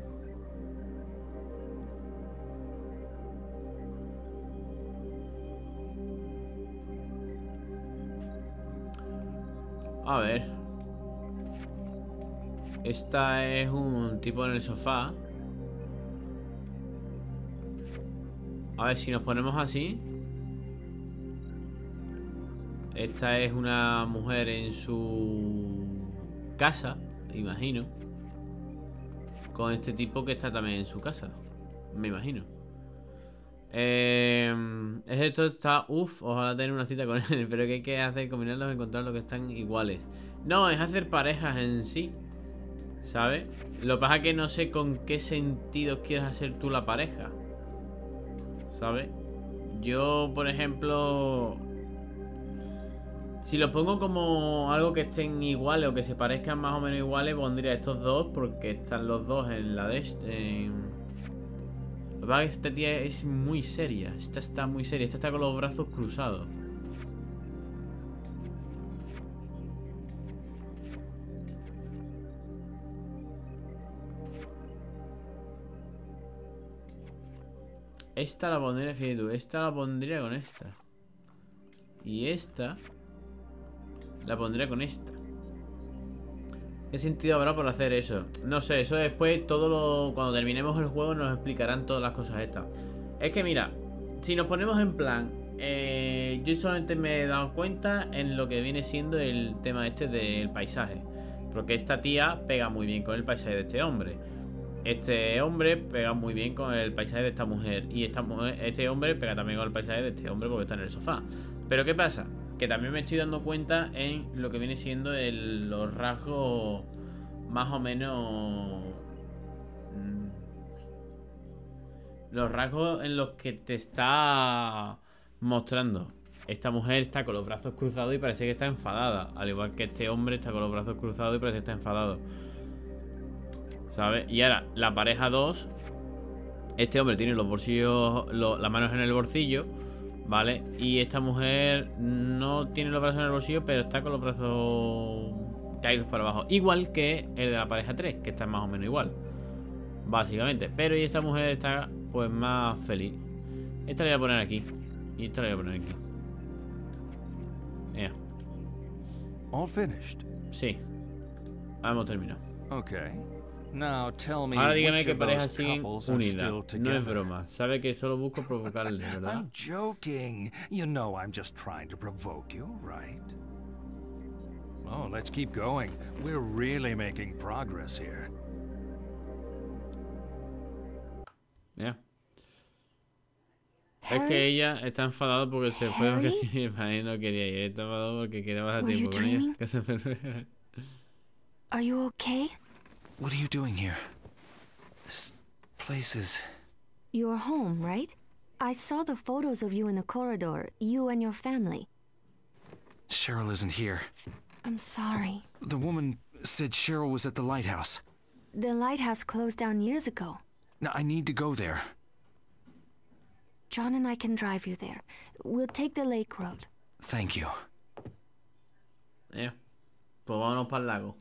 A ver. Esta es un tipo en el sofá. A ver si nos ponemos así. Esta es una mujer en su casa, imagino. Con este tipo que está también en su casa, me imagino. Esto está... ojalá tener una cita con él. Pero ¿qué hay que hacer? Combinarlos, encontrar lo que están iguales. No, es hacer parejas en sí, ¿sabes? Lo que pasa es que no sé con qué sentido quieres hacer tú la pareja, ¿sabes? Yo, por ejemplo, si lo pongo como algo que estén iguales o que se parezcan más o menos iguales, pondría estos dos porque están los dos en la de... Lo que pasa es que esta tía es muy seria. Esta está muy seria. Esta está con los brazos cruzados. Esta la pondría, fíjate tú. Esta la pondría con esta. Y esta la pondría con esta. ¿Qué sentido habrá por hacer eso? No sé, eso después cuando terminemos el juego nos explicarán todas las cosas estas. Es que mira, si nos ponemos en plan, yo solamente me he dado cuenta en lo que viene siendo el tema este del paisaje. Porque esta tía pega muy bien con el paisaje de este hombre. Este hombre pega muy bien con el paisaje de esta mujer. Y este hombre pega también con el paisaje de este hombre porque está en el sofá. Pero ¿qué pasa? Que también me estoy dando cuenta en lo que viene siendo los rasgos más o menos... Los rasgos en los que te está mostrando. Esta mujer está con los brazos cruzados y parece que está enfadada. Al igual que este hombre está con los brazos cruzados y parece que está enfadado, ¿sabes? Y ahora, la pareja 2. Este hombre tiene los bolsillos, las manos en el bolsillo, ¿vale? Y esta mujer no tiene los brazos en el bolsillo, pero está con los brazos caídos para abajo. Igual que el de la pareja 3, que está más o menos igual, básicamente. Pero y esta mujer está pues más feliz. Esta la voy a poner aquí. Y esta la voy a poner aquí. All finished. Sí. Hemos terminado. Okay. Now tell me. Ahora dígame which que of parejas those siguen couples are unidas. still No together. es broma. Sabe que solo busco provocarle, ¿verdad? I'm joking. You know I'm just trying to provoke you, right? Oh, let's keep going. We're really making progress here. Yeah. Es que ella está enfadada porque se fue porque sí, no quería ir. Está enfadada porque quería pasar tiempo con ella. Que se fue. Are you okay? What are you doing here? This place is... You're home, right? I saw the photos of you in the corridor, you and your family. Cheryl isn't here. I'm sorry. The woman said Cheryl was at the lighthouse. The lighthouse closed down years ago. Now, I need to go there. John and I can drive you there. We'll take the lake road. Thank you. Pues vámonos para el lago.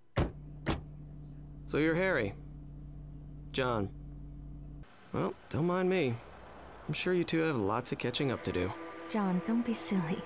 So you're Harry. John. Well, don't mind me. I'm sure you two have lots of catching up to do. John, don't be silly.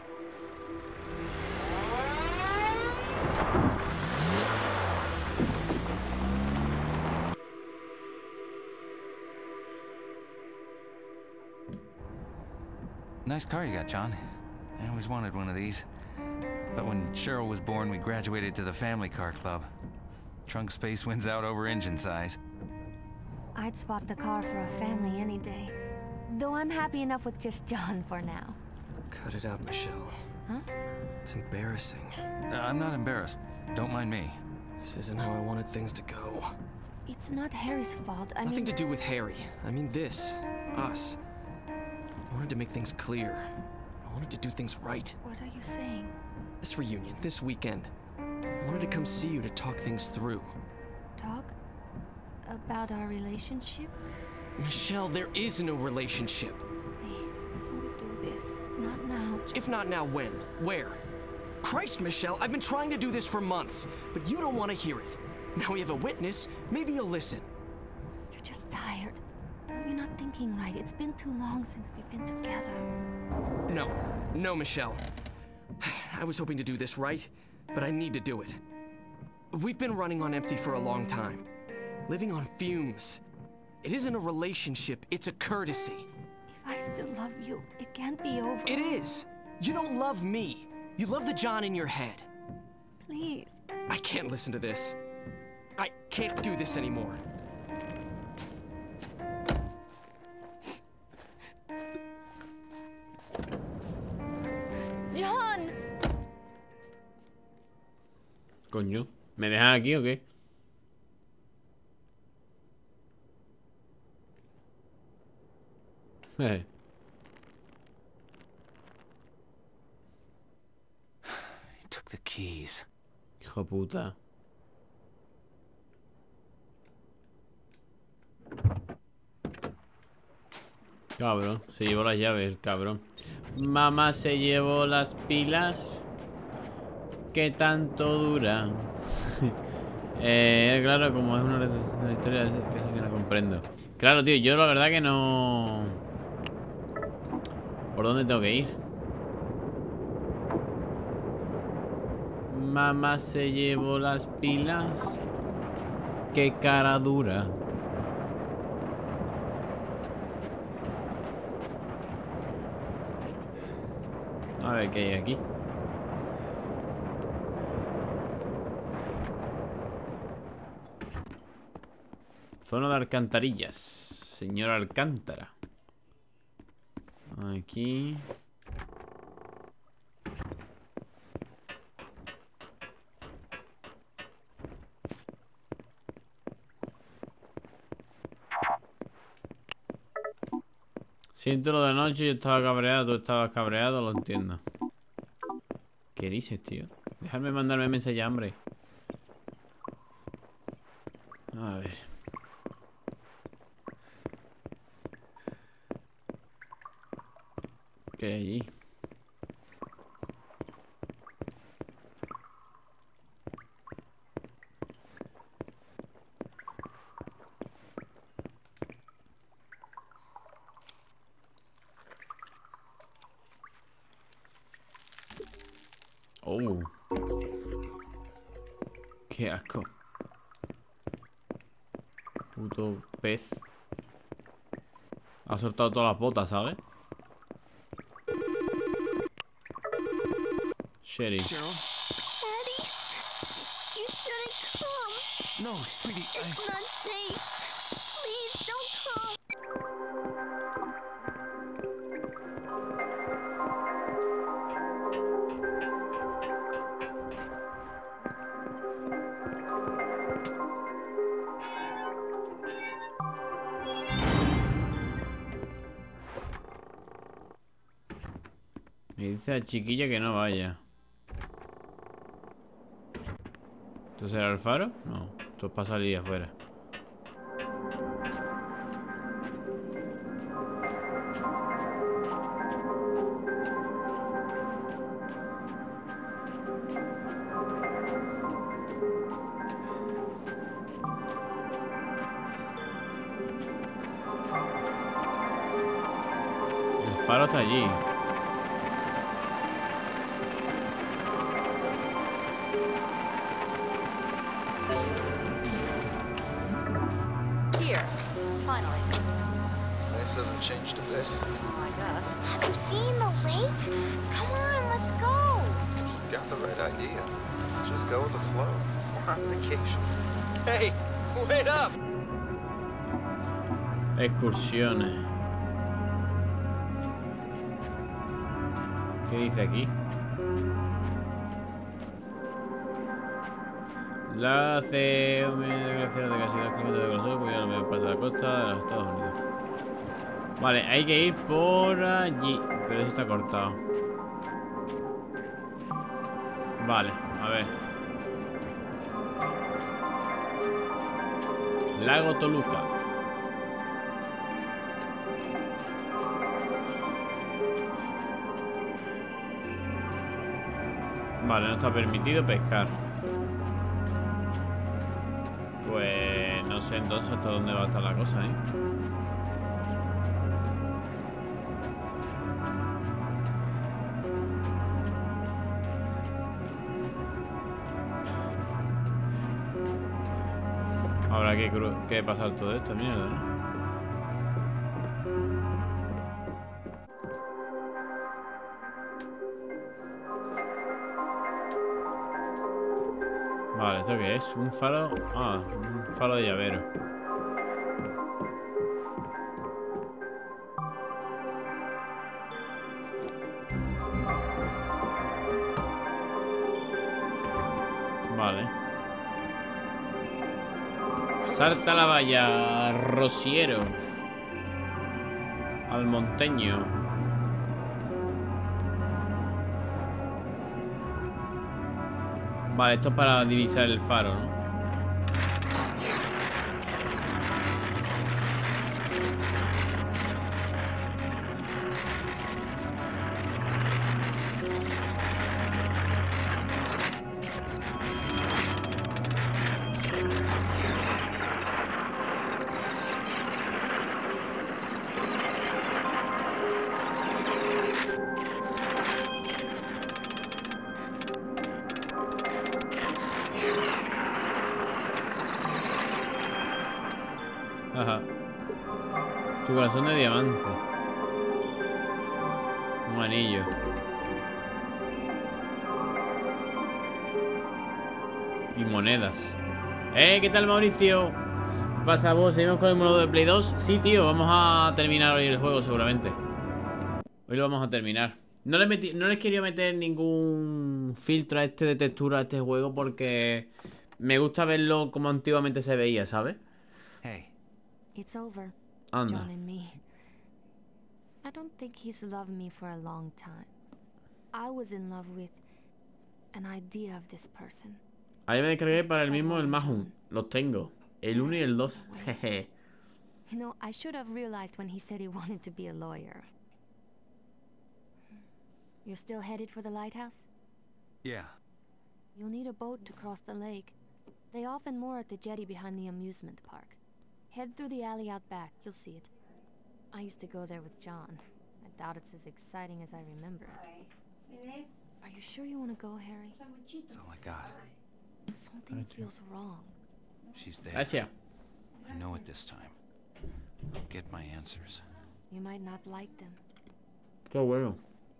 Nice car you got, John. I always wanted one of these. But when Cheryl was born, we graduated to the family car club. Trunk space wins out over engine size. I'd swap the car for a family any day. Though I'm happy enough with just John for now. Cut it out, Michelle. Huh? It's embarrassing. I'm not embarrassed. Don't mind me. This isn't how I wanted things to go. It's not Harry's fault. Nothing to do with Harry. I mean this. Us. I wanted to make things clear. I wanted to do things right. What are you saying? This reunion, this weekend. I wanted to come see you to talk things through. Talk? About our relationship? Michelle, there is no relationship. Please, don't do this. Not now. If not now, when? Where? Christ, Michelle, I've been trying to do this for months, but you don't want to hear it. Now we have a witness, maybe you'll listen. You're just tired. You're not thinking right. It's been too long since we've been together. No, Michelle. I was hoping to do this right, but I need to do it. We've been running on empty for a long time. Living on fumes. It isn't a relationship, it's a courtesy. If I still love you, it can't be over. It is! You don't love me. You love the John in your head. Please. I can't listen to this. I can't do this anymore. John! Coño, ¿me dejan aquí o qué? He took the keys. Hijo puta. Cabrón, se llevó las llaves, cabrón. Mamá se llevó las pilas. ¿Qué tanto duran? Claro, como es una historia que no comprendo. Claro, tío, yo la verdad que no... ¿Por dónde tengo que ir? Mamá se llevó las pilas. Qué cara dura. A ver qué hay aquí. Zona de alcantarillas. Señor Alcántara. Aquí. Siento lo de noche, yo estaba cabreado, tú estabas cabreado, lo entiendo. ¿Qué dices, tío? Déjame mandarme mensaje, hombre. A ver. ¿Qué hay allí? Oh. Qué asco. Puto pez. Ha soltado todas las botas, ¿sabes? Sherry. Daddy, you shouldn't come. No, sweetie, It's not safe. Please don't come. Me dice a chiquilla que no vaya. ¿Esto será el faro? No, esto es para salir afuera. El faro está allí. Here, finally. This hasn't changed a bit. I guess. Have you seen the lake? Come on, let's go. She's got the right idea. Just go with the flow. We're on vacation. Hey, wait up! Excursiones. ¿Qué dice aquí? La hace un millón de glaciares de casi 2 kilómetros de grosor, pues ya la mayor parte de la costa de los Estados Unidos. Vale, hay que ir por allí, pero eso está cortado. Vale, a ver. Lago Toluca. Vale, no está permitido pescar. Pues no sé entonces hasta dónde va a estar la cosa, ¿eh? Habrá que pasar todo esto, mierda, ¿no? Vale, ¿esto qué es? Un faro... Ah, un faro de llavero. Vale. Salta la valla, Rociero. Al monteño. Vale, esto es para divisar el faro, ¿no? Ajá. Tu corazón de diamante. Un anillo. Y monedas. ¿Qué tal, Mauricio? ¿Qué pasa, vos? ¿Seguimos con el modo de Play 2? Sí, tío, vamos a terminar hoy el juego seguramente. Hoy lo vamos a terminar. No les quería meter ningún filtro a este de textura a este juego porque me gusta verlo como antiguamente se veía, ¿sabes? Hey. It's over, Anda. John and me. I don't think he's loved me for a long time. I was in love with an idea of this person. Ahí me descargué para el mismo el Mahjong. Los tengo. El 1 y el 2. Jeje. You know, I should have realized when he said he wanted to be a lawyer. You're still headed for the lighthouse? Yeah. You'll need a boat to cross the lake. They often moor at the jetty behind the amusement park. Head through the alley out back. You'll see it. I used to go there with John. I doubt it's as exciting as I remember. Are you sure you want to go, Harry? That's all I got. Something feels wrong. She's there. Gracias. I know it this time. I'll get my answers. You might not like them. Qué bueno.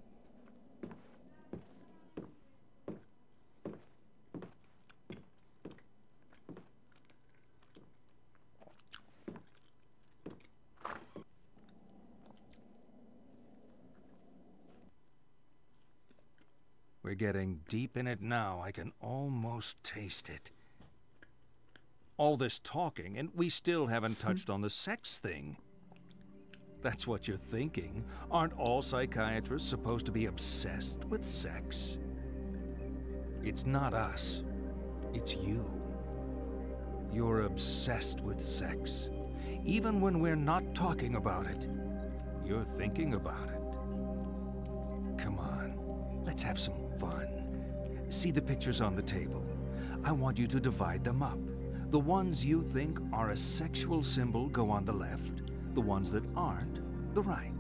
We're getting deep in it now. I can almost taste it. All this talking, and we still haven't touched on the sex thing. That's what you're thinking. Aren't all psychiatrists supposed to be obsessed with sex? It's not us. It's you. You're obsessed with sex. Even when we're not talking about it, you're thinking about it. Come on, let's have some fun. See the pictures on the table. I want you to divide them up. The ones you think are a sexual symbol go on the left. The ones that aren't, the right.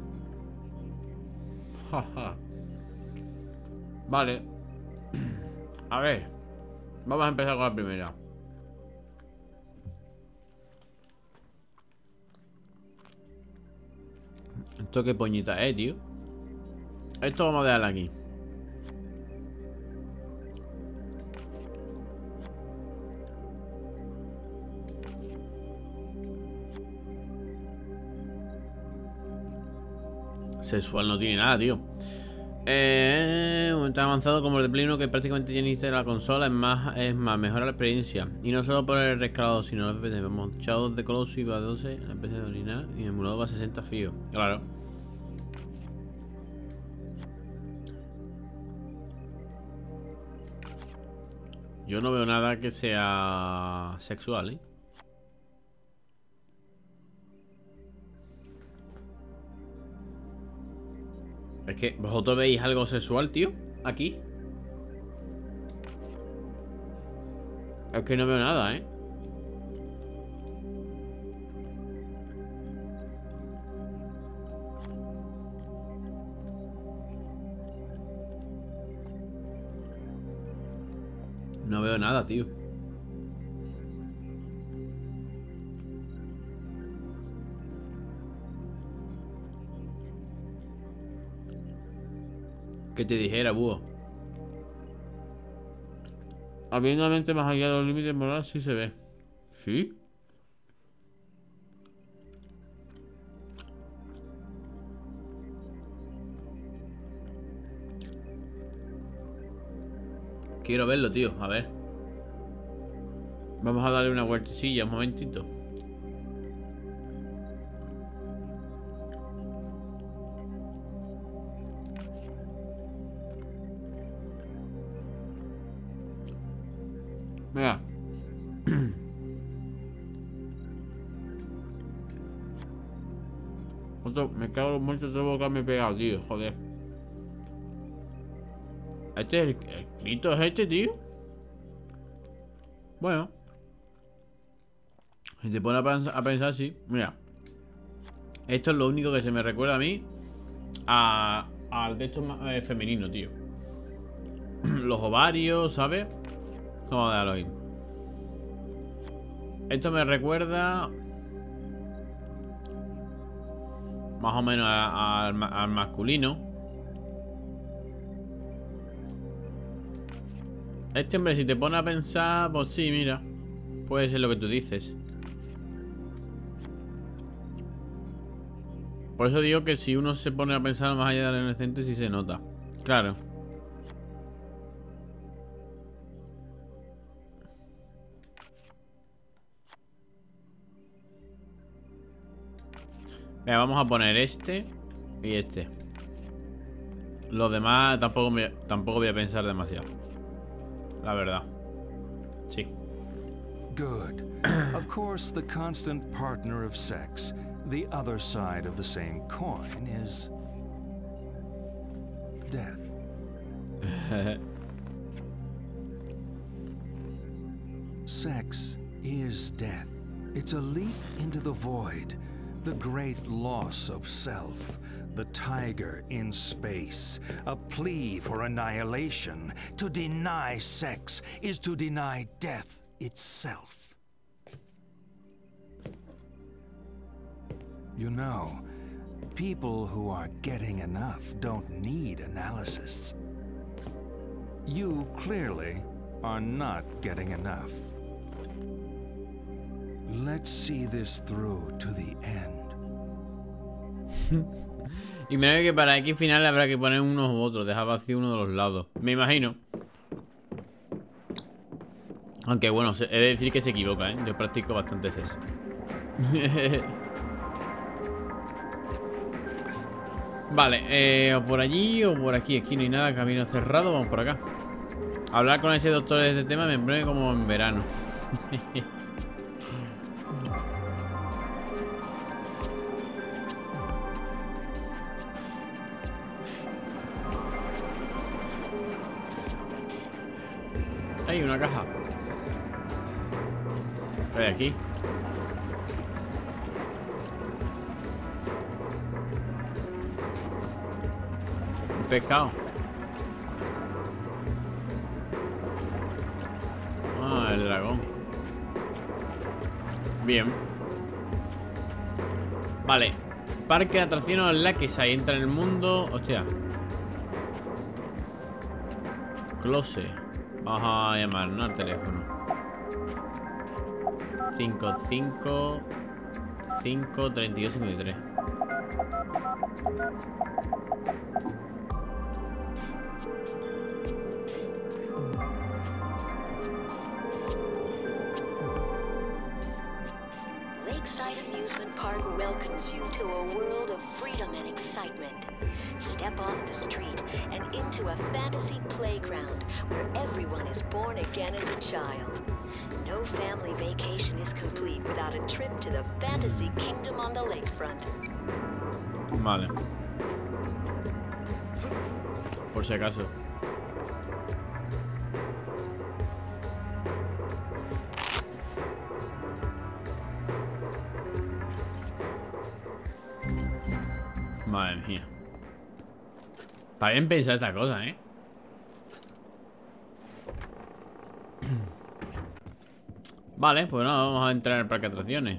Vale. A ver. Vamos a empezar con la primera. Esto qué poñita tío. Esto vamos a dejarlo aquí. Sexual no tiene nada, tío. Tan avanzado como el de Play 1 que prácticamente ya inicia la consola. Es más, mejora la experiencia. Y no solo por el rescalado, sino los FPS. Vemos Shadow de Colossus va a 12, el PC de orinar y el emulador va a 60 fíos. Claro. Yo no veo nada que sea sexual, ¿eh? Es que vosotros veis algo sexual, tío, aquí. Es que no veo nada, ¿eh? No veo nada, tío. Que te dijera, búho. Habiendo una mente más allá de los límites morales, sí se ve. ¿Sí? Quiero verlo, tío. A ver. Vamos a darle una vueltecilla un momentito. Venga. Me cago en los muertos de boca, me he pegado, tío. Joder. ¿Este es el grito? ¿Es este, tío? Bueno. Si te pones a pensar así. Mira. Esto es lo único que se me recuerda a mí. Al de estos femenino, tío. Los ovarios, ¿sabes? Vamos a darlo ahí. Esto me recuerda más o menos al masculino. Este hombre, si te pones a pensar, pues sí, mira. Puede ser lo que tú dices. Por eso digo que si uno se pone a pensar más allá del adolescente, sí se nota. Claro. Venga, vamos a poner este y este. Los demás tampoco voy a pensar demasiado. La verdad. Sí. Good. Of course, the constant partner of sex, the other side of the same coin, is death. Sex is death. It's a leap into the void, the great loss of self, the tiger in space, a plea for annihilation. To deny sex is to deny death itself. You know, people who are getting enough don't need analysis. You clearly are not getting enough. Let's see this through to the end. Y mira que para X final habrá que poner unos u otros, dejar vacío uno de los lados. Me imagino. Aunque bueno, he de decir que se equivoca, ¿eh? Yo practico bastante eso. Vale, o por allí o por aquí. Aquí no hay nada, camino cerrado, vamos por acá. Hablar con ese doctor de este tema me pone como en verano. Hay una caja. ¿Qué hay aquí? Un pescado. Ah, el dragón. Bien. Vale. Parque de atracciones Lakeside. Entra en el mundo. Hostia. Close. Vamos a llamar, ¿no? Al teléfono. 55 5 32 53. Lakeside Amusement Park welcomes you to a world of freedom and excitement. Step off the street and into a fantasy playground where everyone is born again as a child. No family vacation is complete without a trip to the fantasy kingdom on the lakefront. Vale. Por si acaso. Madre mía. Está bien pensar esta cosa, ¿eh? Vale, pues nada, vamos a entrar en el parque de atracciones.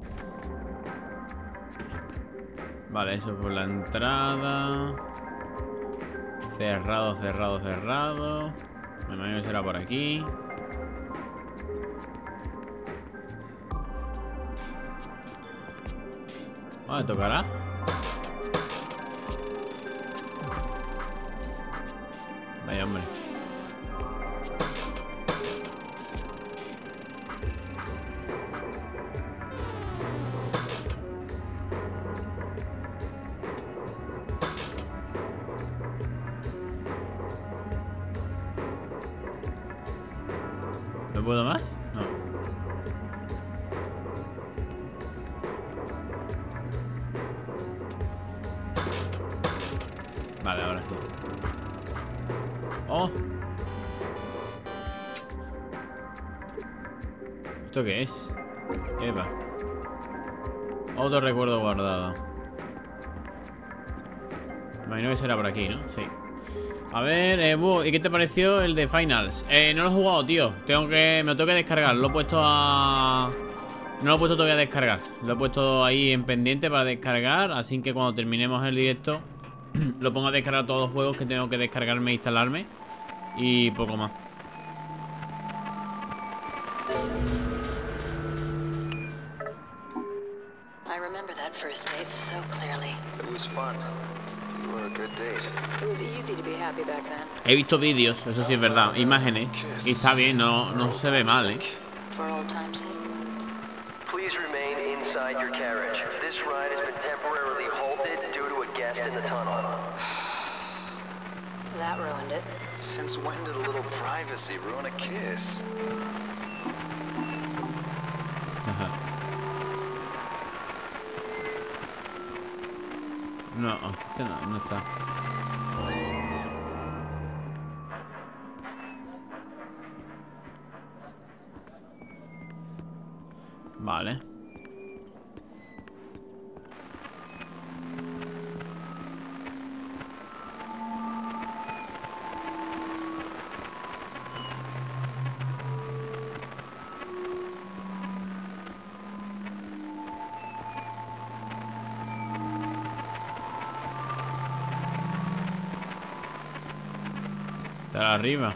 Vale, eso por la entrada. Cerrado, cerrado, cerrado. Me imagino que será por aquí. Vale, tocará. Vaya, hombre. ¿No puedo más? No. Vale, ahora sí. ¡Oh! ¿Esto qué es? Eva. Otro recuerdo guardado. Imagino que será por aquí, ¿no? Sí. A ver, ¿y qué te pareció el de Finals? No lo he jugado, tío. Me lo tengo que descargar. Lo he puesto a... No lo he puesto todavía a descargar. Lo he puesto ahí en pendiente para descargar. Así que cuando terminemos el directo lo pongo a descargar todos los juegos que tengo que descargarme e instalarme. Y poco más. I remember that first date so clearly. It was fun. You were a good date. It was easy to be happy back then. He visto vídeos, eso sí es verdad, imágenes. Y está bien, no se ve mal, ¿eh? For old time's sake. Please remain inside your carriage. This ride has been temporarily halted due to a guest in the tunnel. That ruined it. Since when did a little privacy ruin a kiss? No, aquí no está. Vale. Está arriba.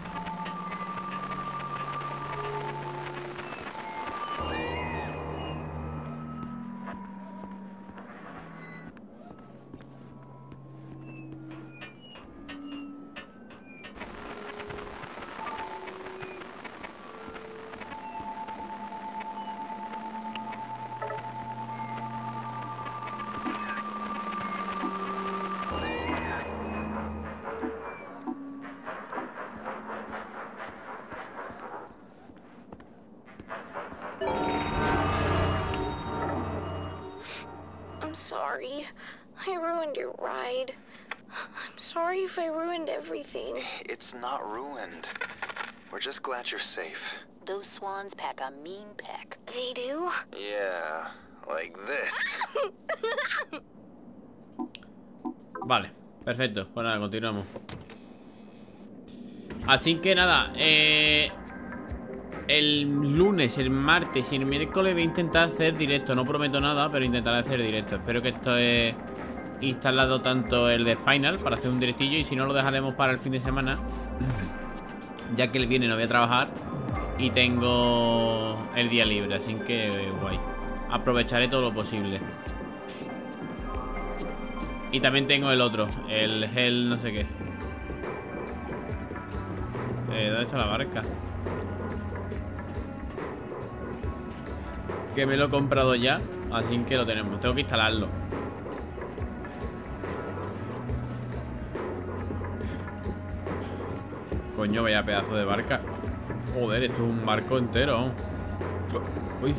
sorry. I ruined your ride. I'm sorry if I ruined everything. It's not ruined. We're just glad you're safe. Those swans pack a mean peck. They do? Yeah, like this. Vale, perfecto. Pues nada, continuamos. Así que nada, el lunes, el martes y el miércoles voy a intentar hacer directo. No prometo nada, pero intentaré hacer directo. Espero que esto es instalado tanto el de Final para hacer un directillo. Y si no, lo dejaremos para el fin de semana, ya que el viernes no voy a trabajar y tengo el día libre. Así que guay, aprovecharé todo lo posible. Y también tengo el otro, el Hell no sé qué. ¿Dónde está la barca? Que me lo he comprado ya, así que lo tenemos. Tengo que instalarlo. Coño, vaya pedazo de barca. Joder, esto es un barco entero. Uy.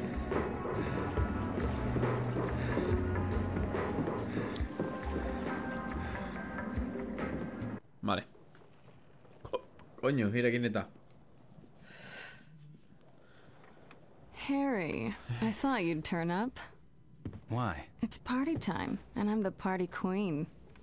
Vale. Coño, mira quién está. Harry, I thought you'd turn up. Why? It's party time, and I'm the party queen.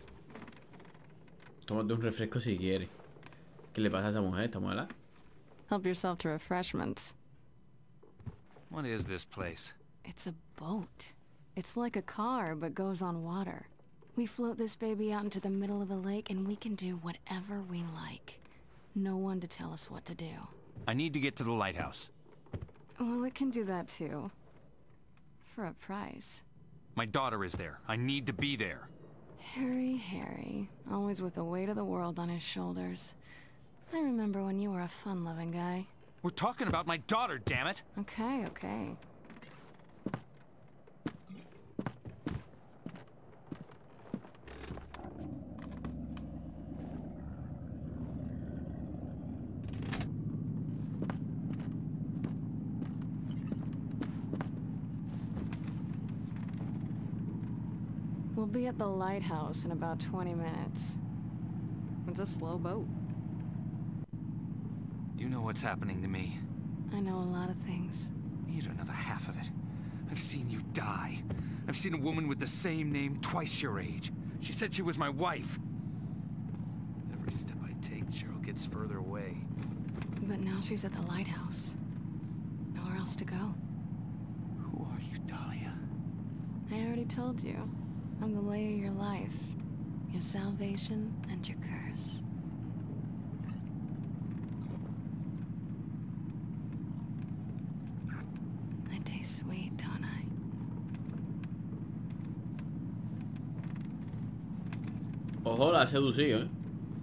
Tómate un refresco si quieres. ¿Qué le pasa a esa mujer? ¿Está mala? Help yourself to refreshments. What is this place? It's a boat. It's like a car, but goes on water. We float this baby out into the middle of the lake, and we can do whatever we like. No one to tell us what to do. I need to get to the lighthouse. Well, it can do that too. For a price. My daughter is there. I need to be there. Harry, always with the weight of the world on his shoulders. I remember when you were a fun-loving guy. We're talking about my daughter, damn it! Okay. We'll be at the lighthouse in about 20 minutes. It's a slow boat. You know what's happening to me. I know a lot of things. You don't know the half of it. I've seen you die. I've seen a woman with the same name twice your age. She said she was my wife. Every step I take, Cheryl gets further away. But now she's at the lighthouse. Nowhere else to go. Who are you, Dahlia? I already told you. I'm the lay of your life. Your salvation and your curse. I taste sweet, don't I? Ojo, la ha seducido, ¿eh?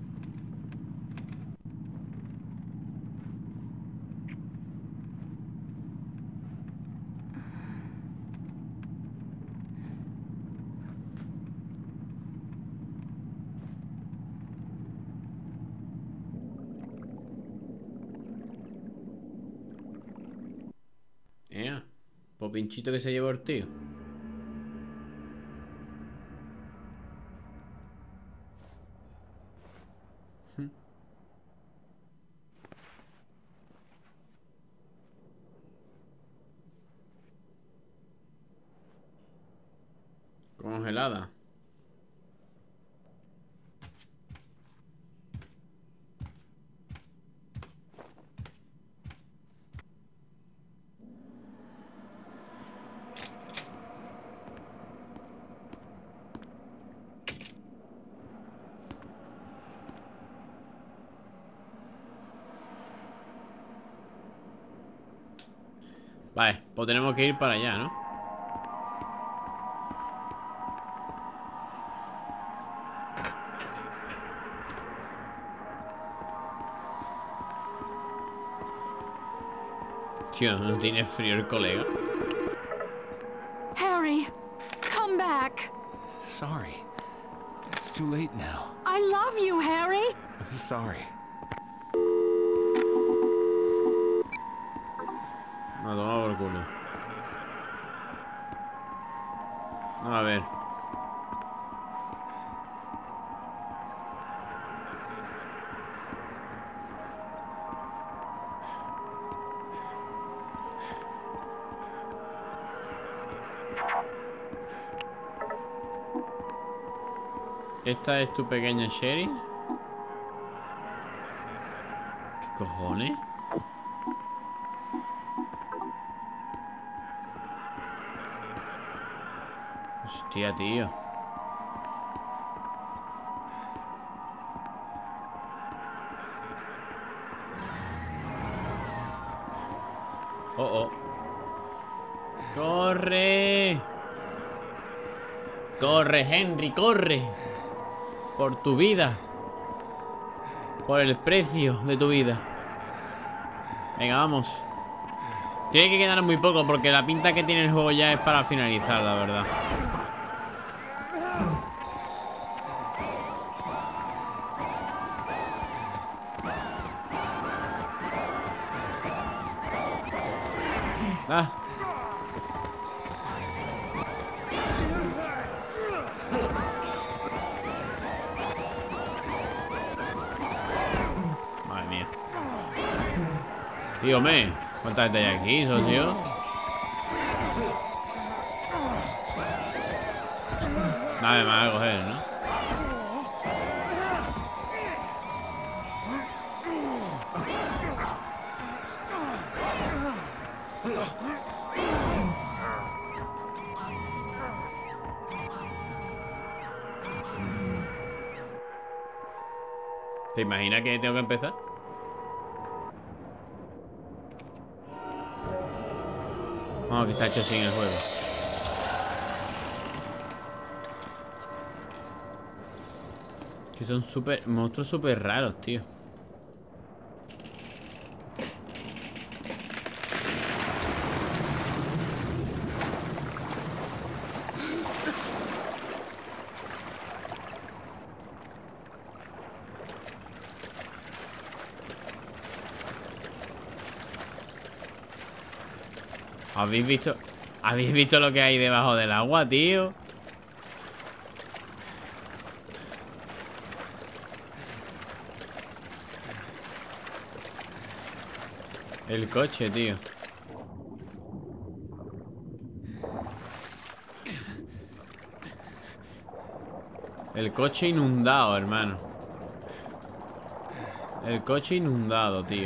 Pinchito que se llevó el tío. Congelada. Vale, pues tenemos que ir para allá, ¿no? Tío, ¿no tiene frío el colega? Harry, come back. Sorry. It's too late now. I love you, Harry. I'm sorry. Me ha tomado por culo. A ver. Esta es tu pequeña Sherry. ¿Qué cojones? Hostia, tío. Oh, oh. ¡Corre! ¡Corre, Henry, corre! Por tu vida. Por el precio de tu vida. Venga, vamos. Tiene que quedar muy poco porque la pinta que tiene el juego ya es para finalizar, la verdad. Ah. Madre mía. Tío, ¿cuánta gente hay aquí, socio? Nada más a coger, ¿no? ¿Te imaginas que tengo que empezar? Vamos, que está hecho así en el juego. Que son monstruos súper raros, tío. ¿Habéis visto lo que hay debajo del agua, tío? El coche, tío. El coche inundado, hermano. El coche inundado, tío.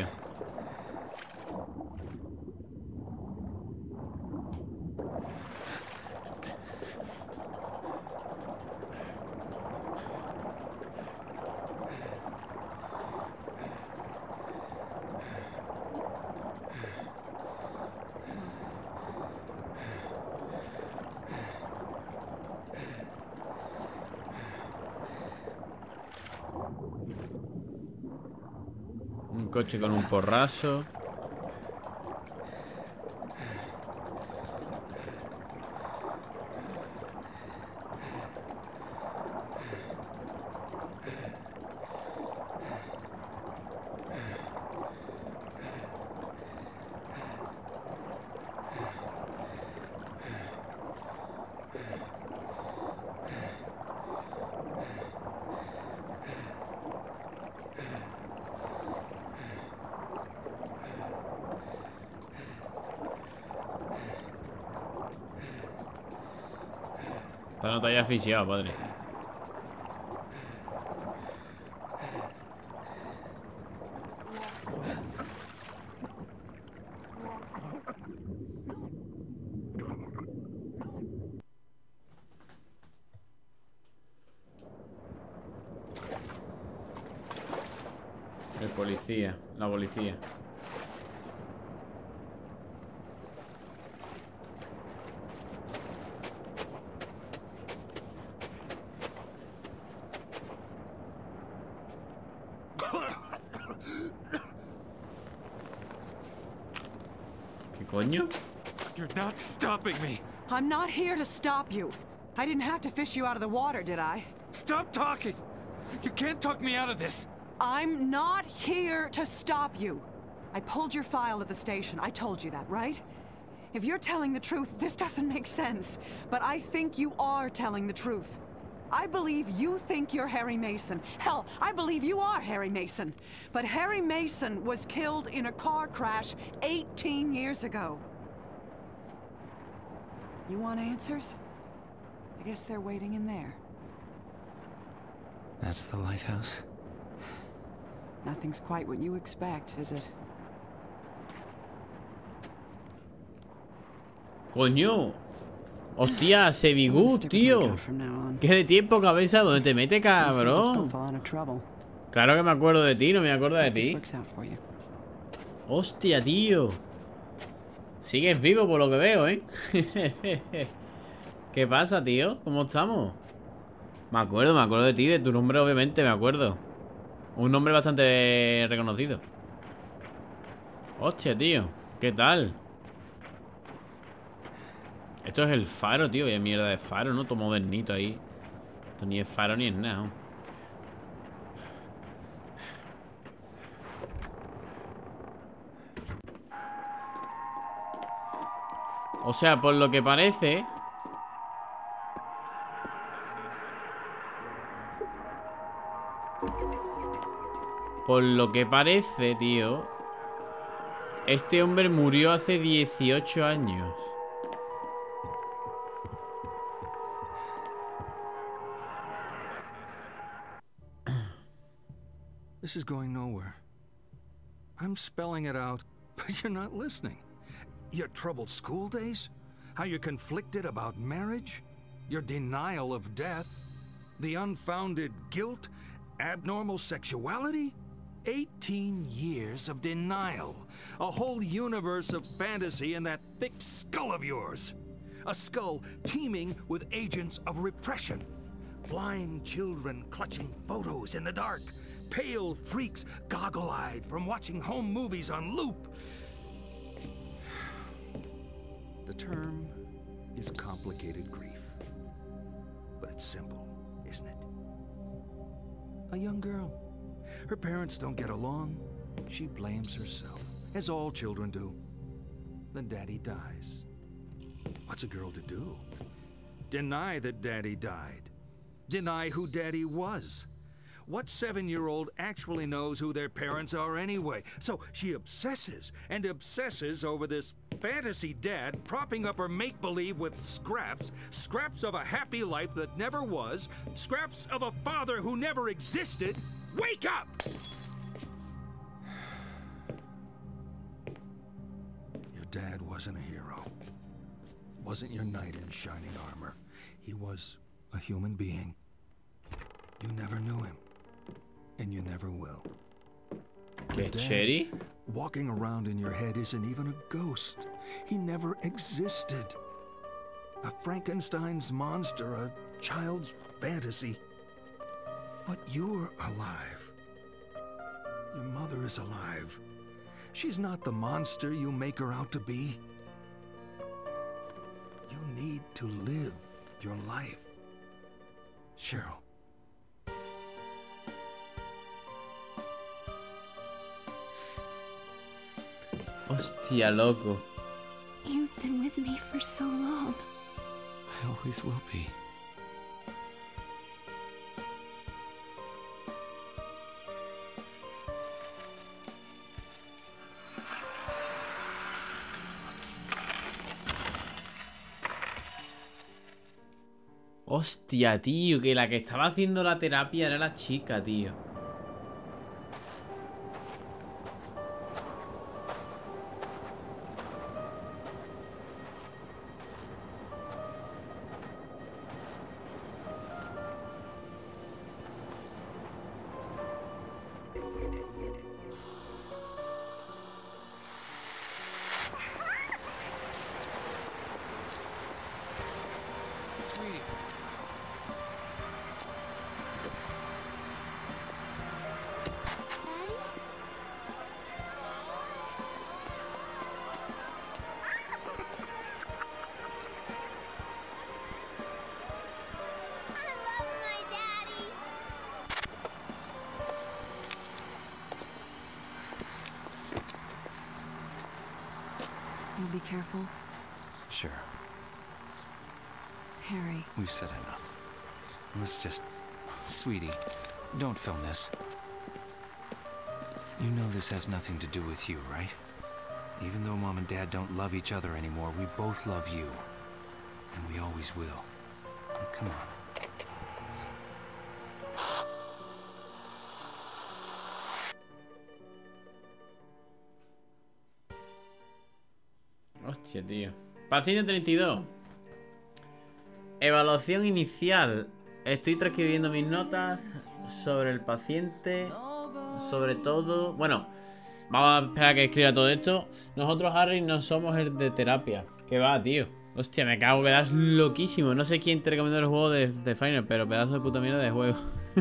Un coche con un porrazo. Esta nota ya asfixiado, padre. El policía, la policía. ¿Qué coño? You're not stopping me. I'm not here to stop you. I didn't have to fish you out of the water, did I? Stop talking. You can't talk me out of this. I'm not here to stop you. I pulled your file at the station. I told you that, right? If you're telling the truth, this doesn't make sense. But I think you are telling the truth. I believe you think you're Harry Mason. Hell, I believe you are Harry Mason. But Harry Mason was killed in a car crash 18 years ago. You want answers? I guess they're waiting in there. That's the lighthouse? Nothing's quite what you expect, is it? Coño. Hostia, Sevigu, tío. ¿Qué de tiempo, cabeza? ¿Dónde te metes, cabrón? Claro que me acuerdo de ti, no me acuerdo de ti. Hostia, tío. Sigues vivo por lo que veo, ¿eh? ¿Qué pasa, tío? ¿Cómo estamos? Me acuerdo de ti, de tu nombre, obviamente, me acuerdo. Un nombre bastante reconocido. Hostia, tío. ¿Qué tal? Esto es el faro, tío. Vaya mierda de faro, ¿no? Todo modernito ahí. Esto ni es faro ni es nada, ¿no? O sea, por lo que parece... Por lo que parece, tío, este hombre murió hace 18 años. This is going nowhere. I'm spelling it out, but you're not listening. Your troubled school days? How you're conflicted about marriage? Your denial of death? The unfounded guilt? Abnormal sexuality? 18 years of denial. A whole universe of fantasy in that thick skull of yours. A skull teeming with agents of repression. Blind children clutching photos in the dark. Pale freaks goggle-eyed from watching home movies on loop. The term is complicated grief. But it's simple, isn't it? A young girl. Her parents don't get along. She blames herself, as all children do. Then Daddy dies. What's a girl to do? Deny that Daddy died. Deny who Daddy was. What 7-year-old actually knows who their parents are anyway? So she obsesses and obsesses over this fantasy dad propping up her make-believe with scraps of a happy life that never was, scraps of a father who never existed. Wake up! Your dad wasn't a hero. Wasn't your knight in shining armor. He was a human being. You never knew him. And you never will. ¿Qué, Cherry? Walking around in your head isn't even a ghost. He never existed. A Frankenstein's monster, a child's fantasy. But you're alive. Your mother is alive. She's not the monster you make her out to be. You need to live your life. Cheryl. Hostia, loco. You've been with me for so long. I always will be. Hostia, tío, que la que estaba haciendo la terapia era la chica, tío. You'll be careful? Sure. Harry. We've said enough. Let's just... Sweetie, don't film this. You know this has nothing to do with you, right? Even though Mom and Dad don't love each other anymore, we both love you. And we always will. Now, come on. Hostia, tío. Paciente 32. Evaluación inicial. Estoy transcribiendo mis notas sobre el paciente. Sobre todo... Bueno, vamos a esperar a que escriba todo esto. Nosotros, Harry, no somos el de terapia. ¿Qué va, tío? Hostia, me acabo de quedar loquísimo. No sé quién te recomendó el juego de Final, pero pedazo de puta mierda de juego.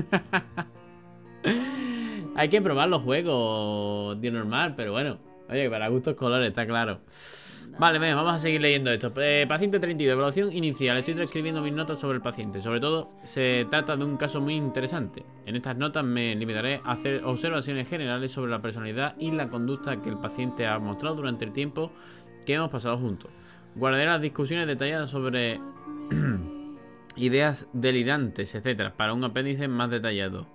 Hay que probar los juegos de normal, pero bueno. Oye, para gustos colores, está claro. Vale, venga, vamos a seguir leyendo esto. Paciente 32, evaluación inicial. Estoy transcribiendo mis notas sobre el paciente. Sobre todo, se trata de un caso muy interesante. En estas notas me limitaré a hacer observaciones generales sobre la personalidad y la conducta que el paciente ha mostrado durante el tiempo que hemos pasado juntos. Guardaré las discusiones detalladas sobre ideas delirantes, etcétera, para un apéndice más detallado.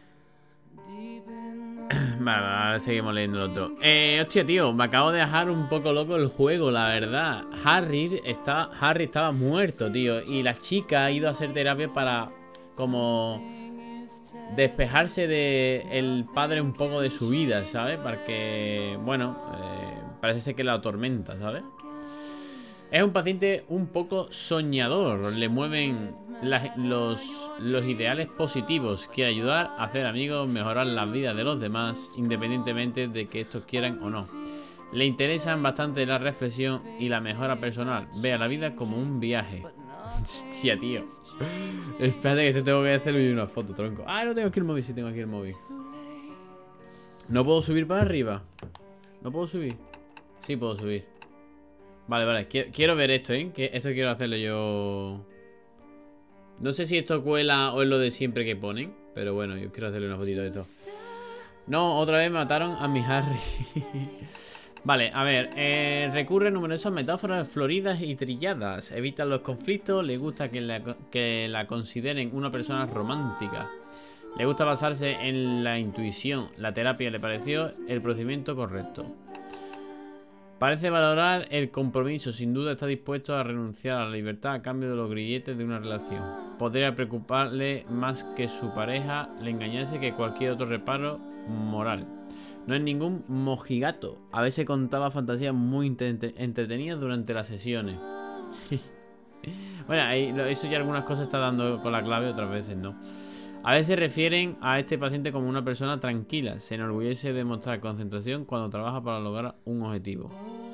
Vale, ahora seguimos leyendo el otro. Hostia, tío, me acabo de dejar un poco loco el juego, la verdad. Harry estaba muerto, tío. Y la chica ha ido a hacer terapia para como despejarse de el padre un poco de su vida, ¿sabes? Para que, bueno, parece ser que la atormenta, ¿sabes? Es un paciente un poco soñador. Le mueven los ideales positivos. Quiere ayudar a hacer amigos, mejorar la vida de los demás, independientemente de que estos quieran o no. Le interesan bastante la reflexión y la mejora personal. Ve a la vida como un viaje. Hostia, tío. Espérate que te tengo que hacerle una foto, tronco. Ah, no tengo aquí el móvil, sí tengo aquí el móvil. ¿No puedo subir para arriba? ¿No puedo subir? Sí puedo subir. Vale, vale, quiero ver esto, ¿eh? Que esto quiero hacerlo yo. No sé si esto cuela o es lo de siempre que ponen, pero bueno, yo quiero hacerle una fotito de esto. No, otra vez mataron a mi Harry. Vale, a ver, recurre a numerosas metáforas floridas y trilladas. Evita los conflictos, le gusta que la consideren una persona romántica. Le gusta basarse en la intuición. La terapia le pareció el procedimiento correcto. Parece valorar el compromiso. Sin duda está dispuesto a renunciar a la libertad a cambio de los grilletes de una relación. Podría preocuparle más que su pareja le engañase que cualquier otro reparo moral. No es ningún mojigato. A veces contaba fantasías muy entretenidas durante las sesiones. Bueno, ahí, eso ya algunas cosas está dando con la clave, otras veces no. A veces refieren a este paciente como una persona tranquila. Se enorgullece de mostrar concentración cuando trabaja para lograr un objetivo.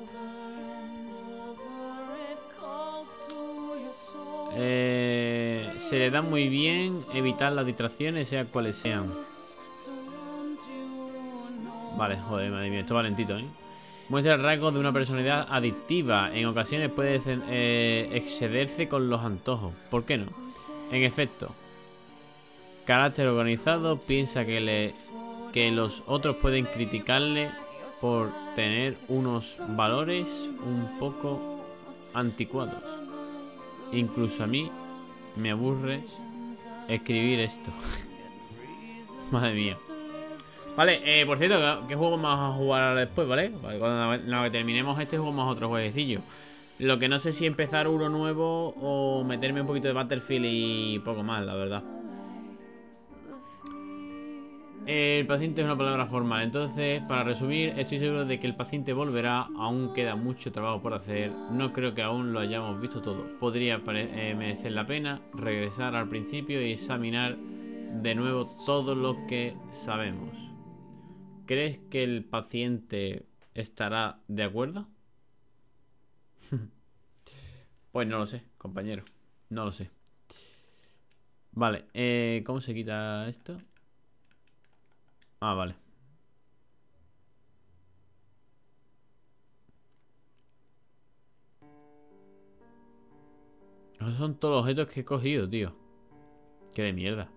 Se le da muy bien evitar las distracciones, sean cuales sean. Vale, joder, madre mía, esto va lentito, ¿eh? Muestra rasgos de una personalidad adictiva. En ocasiones puede excederse con los antojos. ¿Por qué no? En efecto, carácter organizado. Piensa que los otros pueden criticarle por tener unos valores un poco anticuados. Incluso a mí me aburre escribir esto. Madre mía. Vale, por cierto, ¿qué juego vamos a jugar ahora después, ¿vale? Cuando terminemos este jugamos otro jueguecillo. Lo que no sé si empezar uno nuevo o meterme un poquito de Battlefield y poco más, la verdad. El paciente es una palabra formal. Entonces, para resumir, estoy seguro de que el paciente volverá. Aún queda mucho trabajo por hacer. No creo que aún lo hayamos visto todo. Podría merecer la pena regresar al principio y examinar de nuevo todo lo que sabemos. ¿Crees que el paciente estará de acuerdo? Pues no lo sé, compañero. No lo sé. Vale, ¿cómo se quita esto? Ah, vale. Esos son todos los objetos que he cogido, tío. Qué de mierda.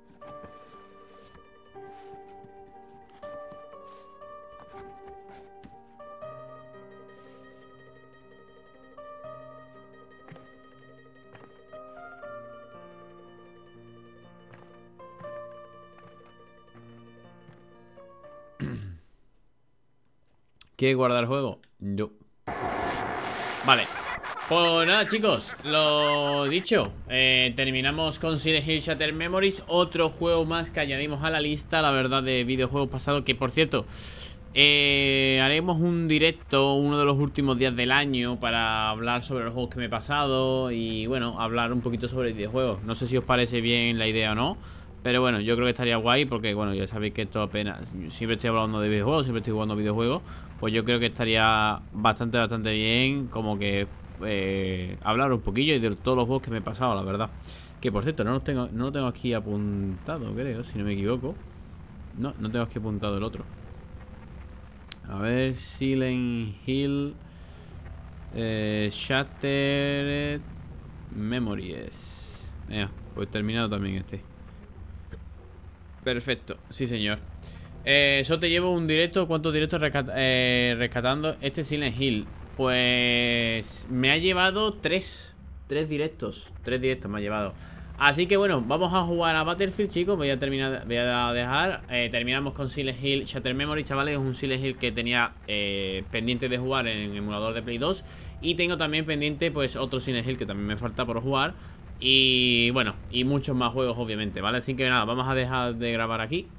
¿Quieres guardar el juego? Yo. Vale. Pues nada, chicos, lo dicho, terminamos con Silent Hill Shattered Memories. Otro juego más que añadimos a la lista, la verdad, de videojuegos pasados. Que por cierto, haremos un directo uno de los últimos días del año para hablar sobre los juegos que me he pasado y bueno, hablar un poquito sobre videojuegos. No sé si os parece bien la idea o no, pero bueno, yo creo que estaría guay porque bueno, ya sabéis que esto apenas, siempre estoy hablando de videojuegos, siempre estoy jugando videojuegos. Pues yo creo que estaría bastante bien como que hablar un poquillo y de todos los juegos que me he pasado, la verdad. Que por cierto, no lo tengo aquí apuntado, creo, si no me equivoco. No tengo aquí apuntado el otro. A ver, Silent Hill Shattered Memories. Pues terminado también este. Perfecto, sí señor. Eso te llevo un directo. ¿Cuántos directos rescatando este Silent Hill? Pues me ha llevado 3 directos. 3 directos me ha llevado. Así que bueno, vamos a jugar a Battlefield, chicos. Voy a dejar. Terminamos con Silent Hill Shattered Memories, chavales. Es un Silent Hill que tenía pendiente de jugar en emulador de Play 2. Y tengo también pendiente pues otro Silent Hill que también me falta por jugar. Y bueno, y muchos más juegos obviamente, ¿vale? Así que nada, vamos a dejar de grabar aquí.